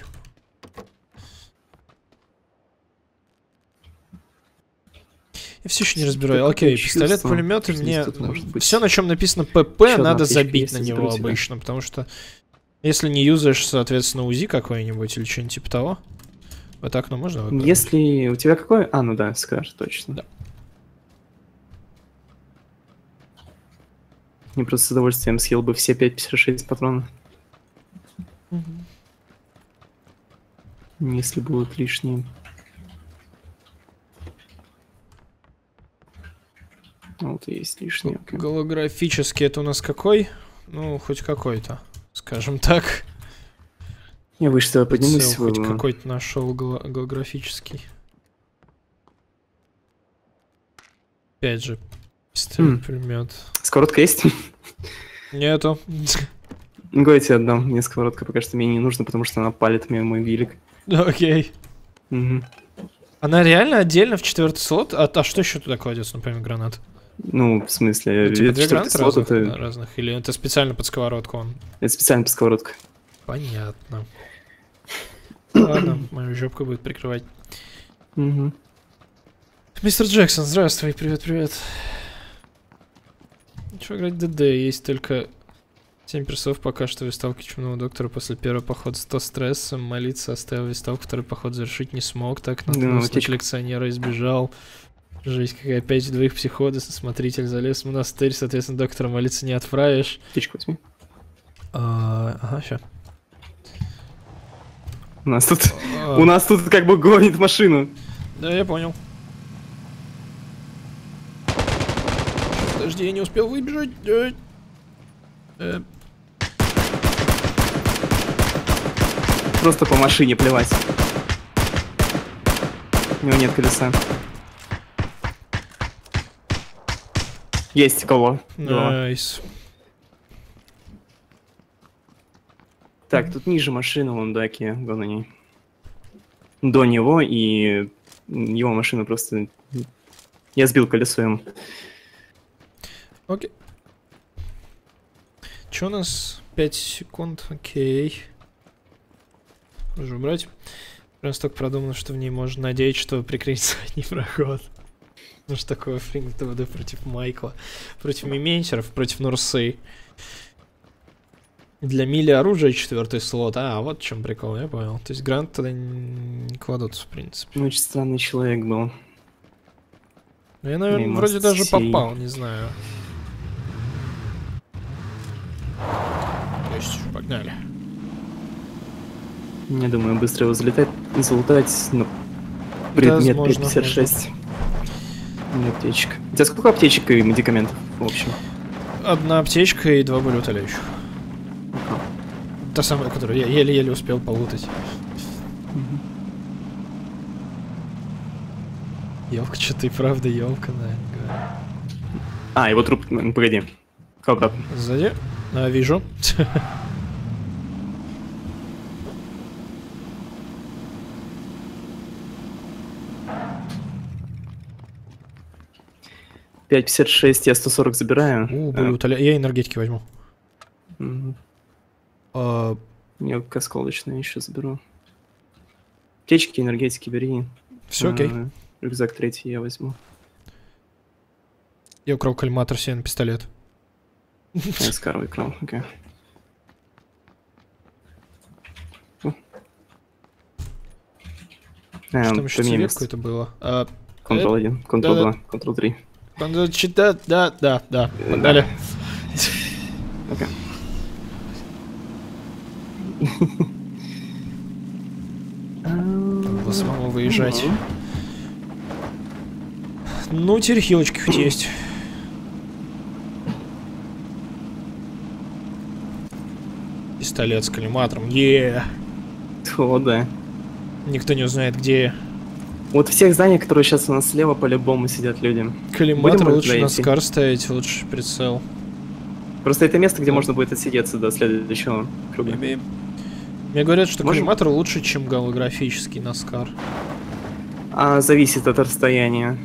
Я все еще не разбираю. Окей, пистолет, пулемет, мне все, на чем написано ПП, надо забить на него обычно, потому что если не юзаешь, соответственно, УЗИ какой-нибудь или что-нибудь типа того, вот так, ну можно выбрать. Если у тебя какой? А, ну да, Скар, точно. Да. Мне просто с удовольствием съел бы все пять пятьдесят шесть патронов. Угу. Если будут лишние. А вот и есть лишние. Okay. Голографический это у нас какой? Ну, хоть какой-то, скажем так. Я выше тебя поднимусь. Хоть какой-то нашел гол голографический. Опять же, пистолет, пулемет. Сковородка есть? Нету. Ну, я тебе отдам. Мне сковородка пока что мне не нужна, потому что она палит мне мой велик. Окей. Угу. Она реально отдельно в четвертый слот? А, а что еще туда кладется, например, гранат? Ну, в смысле, ну, типа две гранаты слот разных, это... разных? Или это специально под сковородку он? Это специально под сковородку. Понятно. Ладно, мою жопку будет прикрывать. Угу. Мистер Джексон, здравствуй, привет-привет. Ничего играть ДД, есть только семь персов пока что виставки Чумного Доктора после первого похода сто стрессом, молиться оставил виставку, второй поход завершить не смог, так наткнулся на коллекционера, избежал. Жесть, какая опять двоих психода, смотритель залез в монастырь, соответственно, доктора молиться не отправишь. Птичку возьми. А, ага, ща. У нас тут, А, у нас тут как бы гонит машину. Да, я понял. Подожди, я не успел выбежать. Э, э, Просто по машине плевать. У него нет колеса. Есть кого. Найс. Так, тут ниже машина, вон даки, вон они. До него, и его машину просто... Я сбил колесо ему. Окей. Чё у нас? пять секунд, окей. Можно убрать. Просто так продумано, что в ней можно надеяться, что прикрыть задний проход. Ну что такое фринг ТВД против Майкла. Против миментеров, против Нурсы. Для Мили оружие четвертый слот. А, вот в чем прикол, я понял. То есть грант туда не кладут, в принципе. Очень странный человек был. Ну, я, наверное, Мимо вроде даже сей. попал, не знаю. То есть, погнали. Я думаю, быстро его залетать, залутать, но... Предмет возможно, пять пятьдесят шесть. Не аптечка. У тебя сколько аптечек и медикаментов, в общем? Одна аптечка и два болеутоляющих. Та самая, которую я еле-еле успел полутать. Ёлка, что-то и правда ёлка, наверное. А, его труп, ну, погоди. Как Сзади? А, вижу. пять пятьдесят шесть, я сто сорок забираю. У, А, болеутоля... Я энергетики возьму. мгм. А, Я осколочные еще заберу. Аптечки, энергетики бери. все окей. А, рюкзак третий я возьму. Я украл коллиматор себе на пистолет. Я Скар выкрал, окей. Что А, там еще поменяй цвет место. какой-то было? А, Контрол один, контрол да-да. два, контрол три. надо читать, да, да, да. Погнали. Окей. Надо было самому выезжать. Ну, теперь хилочки хоть есть. Пистолет с коллиматором. Е. О, да. Никто не узнает, где я. Вот в всех зданиях, которые сейчас у нас слева, по-любому сидят люди. Коллиматор Будем лучше туда на идти? скар ставить, лучше прицел. Просто это место, где можно будет отсидеться до следующего круга. Имеем. Мне говорят, что Можем? коллиматор лучше, чем голографический наскар. А зависит от расстояния.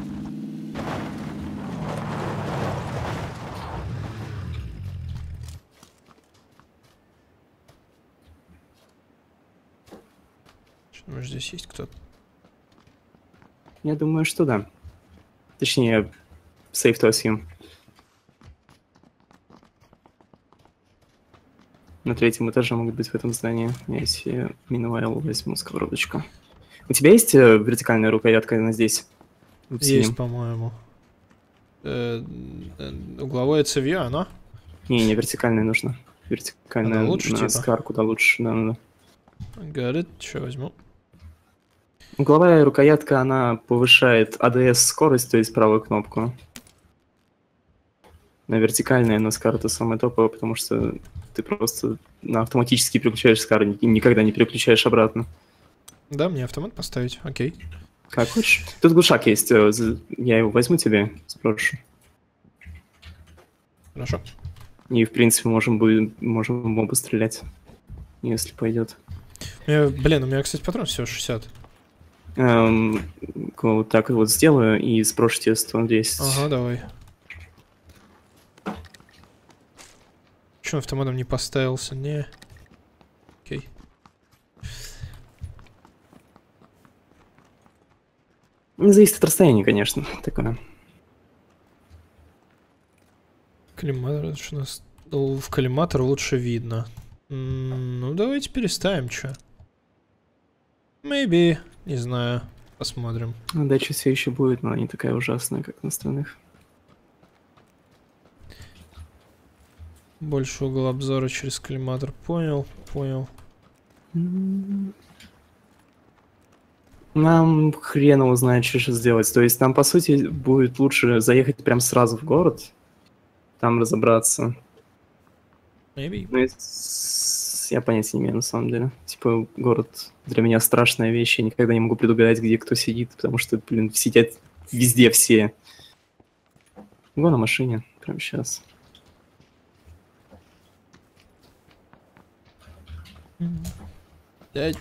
Может, здесь есть кто-то? Я думаю, что да. Точнее, safe to assume. На третьем этаже могут быть в этом здании. Я себе миновайл возьму сковородочку. У тебя есть э, вертикальная рукоятка на здесь? В синем? Есть, по-моему. Э, э, Угловое цевье, оно? Не, не вертикальная нужна. Вертикальная Она лучше, на типа? скар куда лучше. Да, да, да. Говорит, что возьму. Угловая рукоятка, она повышает эй ди эс скорость, то есть правую кнопку. На вертикальная на скар это самое топовое, потому что ты просто на автоматически переключаешь скар и никогда не переключаешь обратно. Да, мне автомат поставить, окей. Как хочешь. Тут глушак есть, э, за- я его возьму тебе, сброшу. Хорошо. И в принципе можем, будет, можем в моба стрелять, если пойдет. У меня, блин, у меня, кстати, патрон всего шестьдесят. Эм, вот так вот сделаю и сброшу тебе сто десять. Ага, давай. Чё автоматом не поставился? Не. Окей. Не зависит от расстояния, конечно. Такое. Коллиматор, что у нас в коллиматор лучше видно. М, Ну, давайте переставим, чё. Maybe, не знаю. Посмотрим. Дача все еще будет, но не такая ужасная, как на остальных. Больше угол обзора через коллиматор. Понял, понял. Нам хреново знает, что сейчас сделать. То есть нам, по сути, будет лучше заехать прям сразу в город, там разобраться. Maybe. Ну, и с- я понятия не имею, на самом деле. Типа, город для меня страшная вещь, я никогда не могу предугадать, где кто сидит, потому что, блин, сидят везде все. Го на машине, прямо сейчас. Дядь.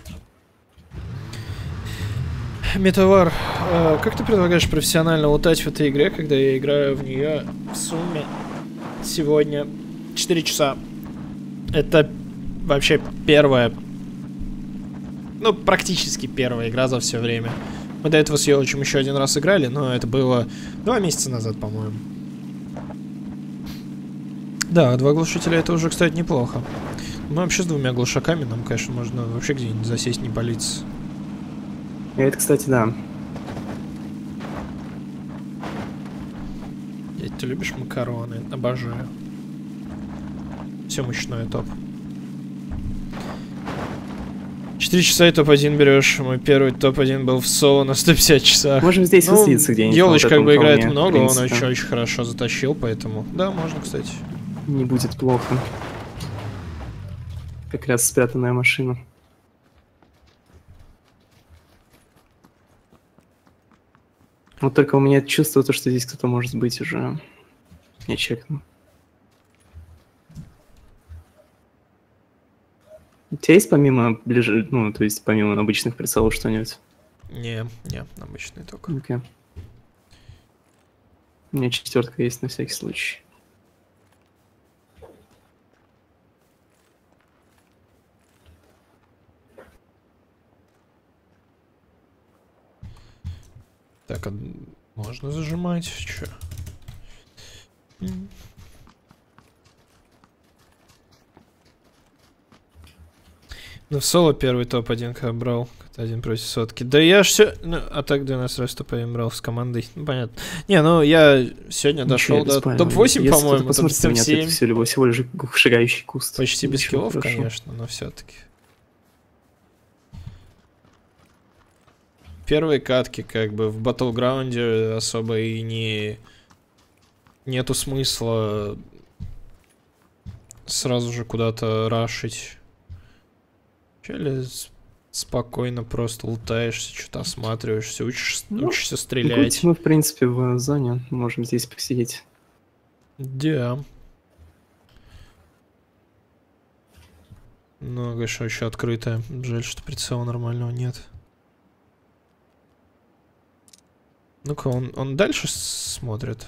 Метавар, э, как ты предлагаешь профессионально лутать в этой игре, когда я играю в нее в сумме сегодня четыре часа? Это вообще первая, ну, практически первая игра за все время. Мы до этого с Йолочем еще один раз играли, но это было два месяца назад, по-моему. Да, два глушителя это уже, кстати, неплохо. Ну, вообще с двумя глушаками нам, конечно, можно вообще где-нибудь засесть, не палиться. И это, кстати, да. Дядь, ты любишь макароны? Обожаю. Все мучное, топ. четыре часа и топ один берешь. Мой первый топ один был в соло на сто пятьдесят часах. Можем здесь Ну, высадиться где-нибудь. Ёлыч на вот как этом бы играет холме, много, в он принципе. очень, очень хорошо затащил, поэтому... Да, можно, кстати. Не будет плохо. Как раз спрятанная машина. Вот только у меня чувство, то, что здесь кто-то может быть уже. Я чекну. У тебя есть помимо ближе, ну, то есть помимо обычных прицелов что-нибудь? Не, не, обычный только. Окей. У меня четвертка есть на всякий случай. Так, а можно зажимать? Чё? М. Ну, в соло первый топ один когда брал. Один против сотки. Да я ж все... Ну, а так двенадцать раз топ один брал с командой. Ну, понятно. Не, ну я сегодня дошел до топ восемь, по-моему, топ семь. Это все, любой, всего лишь шагающий куст. Почти без Ничего, киллов, хорошо. конечно, но все-таки. Первые катки, как бы, в батлграунде особо и не... Нету смысла сразу же куда-то рашить. Или спокойно просто лутаешься, что-то осматриваешься, учишь, Ну, учишься стрелять. Мы, в принципе, в зоне можем здесь посидеть. Да. Много что еще открытое. Жаль, что прицела нормального нет. Ну-ка, он, он дальше смотрит?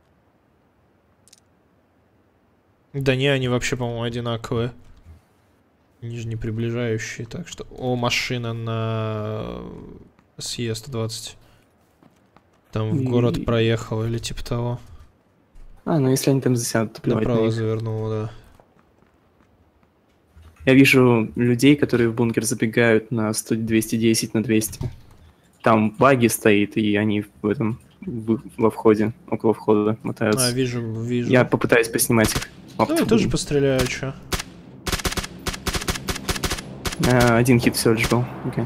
Да не, они вообще, по-моему, одинаковые. Они же не приближающие, так что... О, машина на эс и сто двадцать. Там в город И- проехал или типа того. А, ну если они там засядут, то плевать на Направо них. завернула, да. Я вижу людей, которые в бункер забегают на сто двести десять на двести. Там баги стоит, и они в этом в- во входе, около входа мотаются. А, вижу, вижу. Я попытаюсь поснимать их. Оп, Давай тьфу, тоже блин. постреляю, чё. А, один хит всего лишь был. Окей.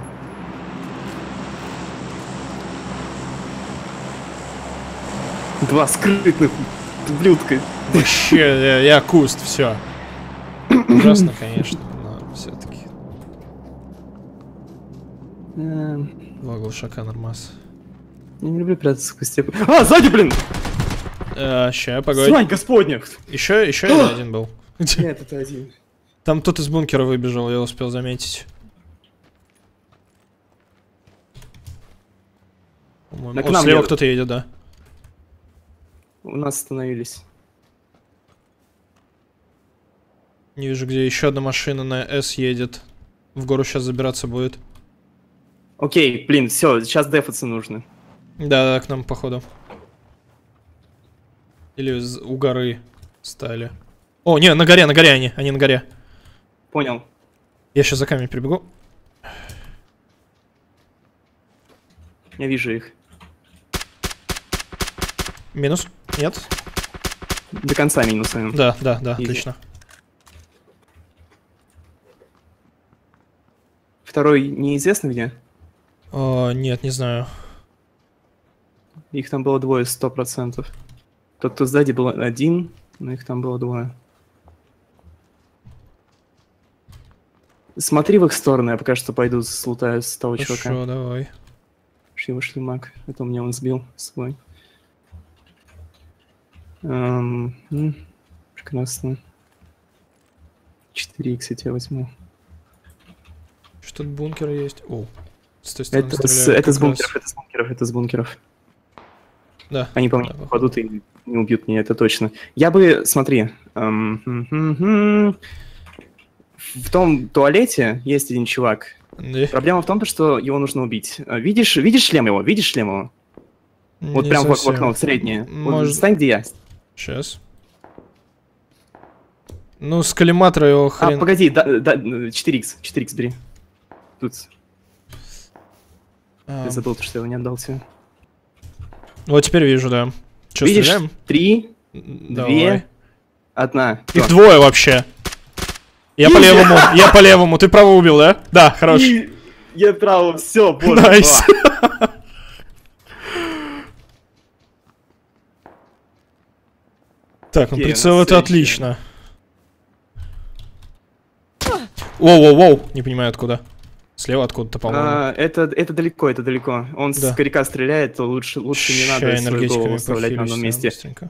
Два скрытных ублюдка. Вообще, я, я куст, все. Ужасно, конечно, но все-таки. Э, Два глушака нормас. Я не люблю прятаться в кусте. А, сзади, блин! А, ща, погоди. Свань, господня! Еще, еще один, один был. Нет, это один. Там кто-то из бункера выбежал, я успел заметить. По-моему. Да к О, нам слева едут. кто-то едет, да. У нас остановились. Не вижу, где еще одна машина на С едет. В гору сейчас забираться будет. Окей, блин, все, сейчас дефаться нужно. Да, да, к нам, походу. Или у горы стали. О, не, на горе, на горе они, они на горе. Понял. Я сейчас за камень прибегу. Я вижу их. Минус? Нет? До конца минусами. Да, да, да, Изи. отлично. Второй неизвестно где? О, нет, не знаю. Их там было двое, сто процентов. Тот, кто сзади, был один, но их там было двое. Смотри в их сторону, я пока что пойду слутаю с того Хорошо, чувака. давай. Шли, вышли маг. Это у меня он сбил с собой. Эм, м, прекрасно. четыре икс я тебе возьму. Что тут бункер есть? О, с той стороны Это, с, стреляют это с как бункеров, раз. это с бункеров, это с бункеров. Да. Они по мне Да, попадут и не убьют меня, это точно. Я бы, смотри, эм, хм, хм, хм. В том туалете есть один чувак. Да. Проблема в том, что его нужно убить. Э, Видишь, видишь шлем его? Видишь шлем его? Вот Не прям в, в совсем. окно, в среднее. Может- Вот стань, где я. Сейчас. Ну, с коллиматора его А, хрен... погоди, да, да, четыре икс, четыре икс бери. Тут, А, я забыл, что я его не отдал тебе. вот теперь вижу, да. Че, Видишь, стреляем? три, Давай. две, одна. Их Всё. двое вообще. Я по левому, я по левому. Ты право убил, да? Да, хорош. И я право, все, боже. Найс. а. Так, ну Окей, прицел у нас это следующее. отлично. Воу-воу-воу, не понимаю откуда. Слева откуда-то, по-моему. А, это, это далеко, это далеко. Он Да. с коряка стреляет, то лучше, лучше не надо Ща свою энергетиками голову оставлять на похилюсь, одном да, месте. быстренько.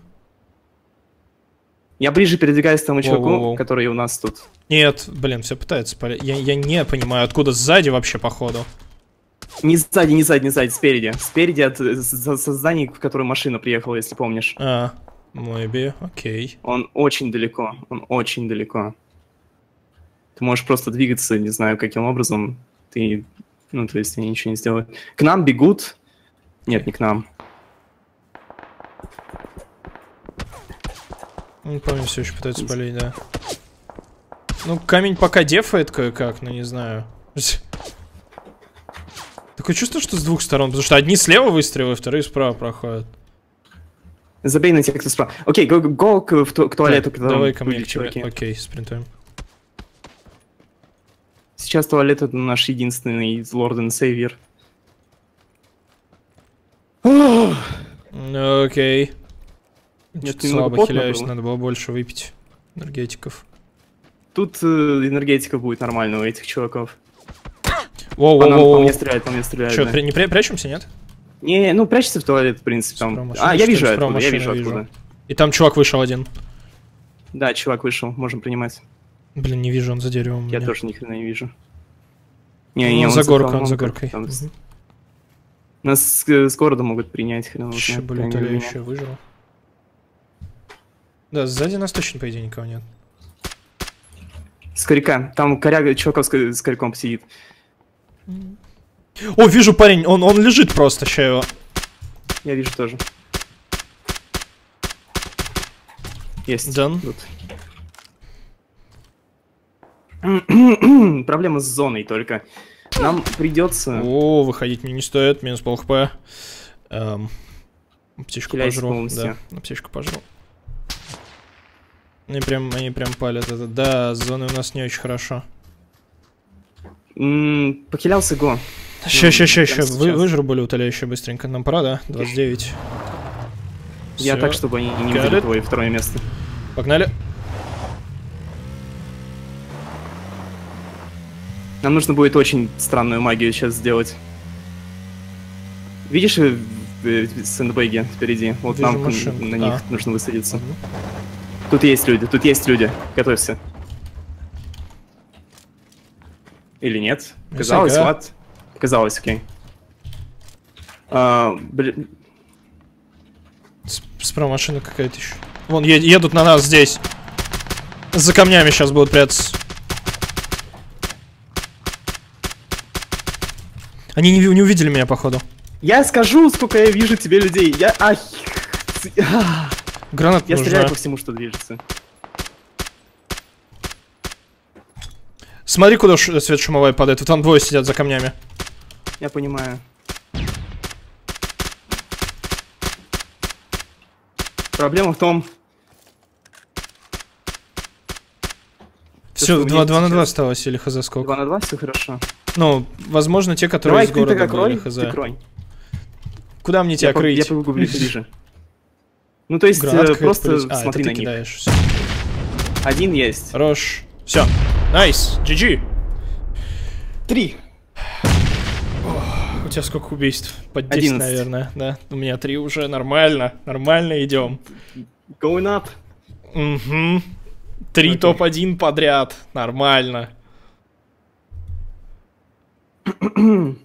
Я ближе передвигаюсь к тому чуваку, Воу-воу-воу. который у нас тут. Нет, блин, все пытается поле... я, я не понимаю, откуда сзади вообще, походу. Не сзади, не сзади, не сзади, спереди. Спереди от э, с- со здания, в которое машина приехала, если помнишь. А, maybe, окей. Он очень далеко, он очень далеко. Ты можешь просто двигаться, не знаю, каким образом. Ты, ну, то есть они ничего не сделают. К нам бегут. Нет, не к нам. Не помню, все еще пытается полить, да. Ну, камень пока дефает кое-как, но не знаю. Такое чувство, что с двух сторон, потому что одни слева выстрелы, вторые справа проходят. Забей на тех, кто справа. Окей, го, го к, в ту- к туалету, Так, когда давай там ко мне, были к тебе. чуваки. Окей, спринтуем. Сейчас туалет это наш единственный Lord and Savior. Ну, окей. Нет, Что-то немного слабо потно хиляюсь, было. надо было больше выпить энергетиков. Тут э, энергетика будет нормально у этих чуваков. Воу, По, нам, по воу, мне воу. стреляют, по мне стреляют. Че, да. не пря- прячемся, нет? Не, ну прячься в туалет, в принципе. Там... Справа машина, А, я что ли? вижу Справа откуда, я машина вижу откуда. И там чувак вышел один. Да, чувак вышел, можем принимать. Блин, не вижу, он за деревом. Я меня. тоже ни хрена не вижу. Не, Ну, не, он он за горкой, холмом он за как-то горкой. там. Мгм. Нас с, с города могут принять, хрен его Еще знает, были по крайней мере, еще выжил. Да, сзади нас точно, по идее, никого нет. меня. С коряка, там коряга, чуваков с, с коряком сидит. О, вижу парень, он, он лежит просто, ща его. Я вижу тоже. Есть. Done. Тут. Проблема с зоной только. Нам придется... О, выходить мне не стоит, минус пол хп. Эм, аптечку Хиляйся пожру. полностью. Да, аптечку пожру. Они прям, они прям палят это. Да, с зоной у нас не очень хорошо. М, Похилялся Го. Ща, ща, ща, ща. прямо Вы, сейчас. выжру более утоляющие быстренько. Нам пора, да? двадцать девять. Я Всё, так, чтобы они не Got увидели it. твое второе место. Погнали. Нам нужно будет очень странную магию сейчас сделать. Видишь э, э, сэндбэги впереди? Вот Вижу нам к- машинку. на них А. нужно высадиться. Ладно. Тут есть люди, тут есть люди. Готовься. Или нет? Yes, Казалось, ага. what? Казалось, окей. А, блин, С- Справа машина какая-то еще. Вон, е- едут на нас здесь. За камнями сейчас будут прятаться. Они не, ви- не увидели меня, походу. Я скажу, сколько я вижу тебе людей. Я... Ах... Гранат Я нужна. стреляю по всему, что движется. Смотри, куда ш- свет шумовой падает. Вот там двое сидят за камнями. Я понимаю. Проблема в том... Все, что у два, меня два на два сейчас- осталось или хз сколько. два на два, все хорошо. Ну, возможно, те, которые Давай из ты города как были, крой, хз. ты крой. Куда мне тебя Я, по- крыть? я побегу ближе, ближе. Ну, то есть, Гранат э, какая-то просто полетела. А, смотри это на ты них. кидаешь. Всё. Один есть. Хорош. Все. Найс. джи джи. Три. У тебя сколько убийств? Под десять, одиннадцать. наверное. Да. У меня три уже. Нормально. Нормально идем. Going up. Угу. Три Окей. топ один подряд. Нормально.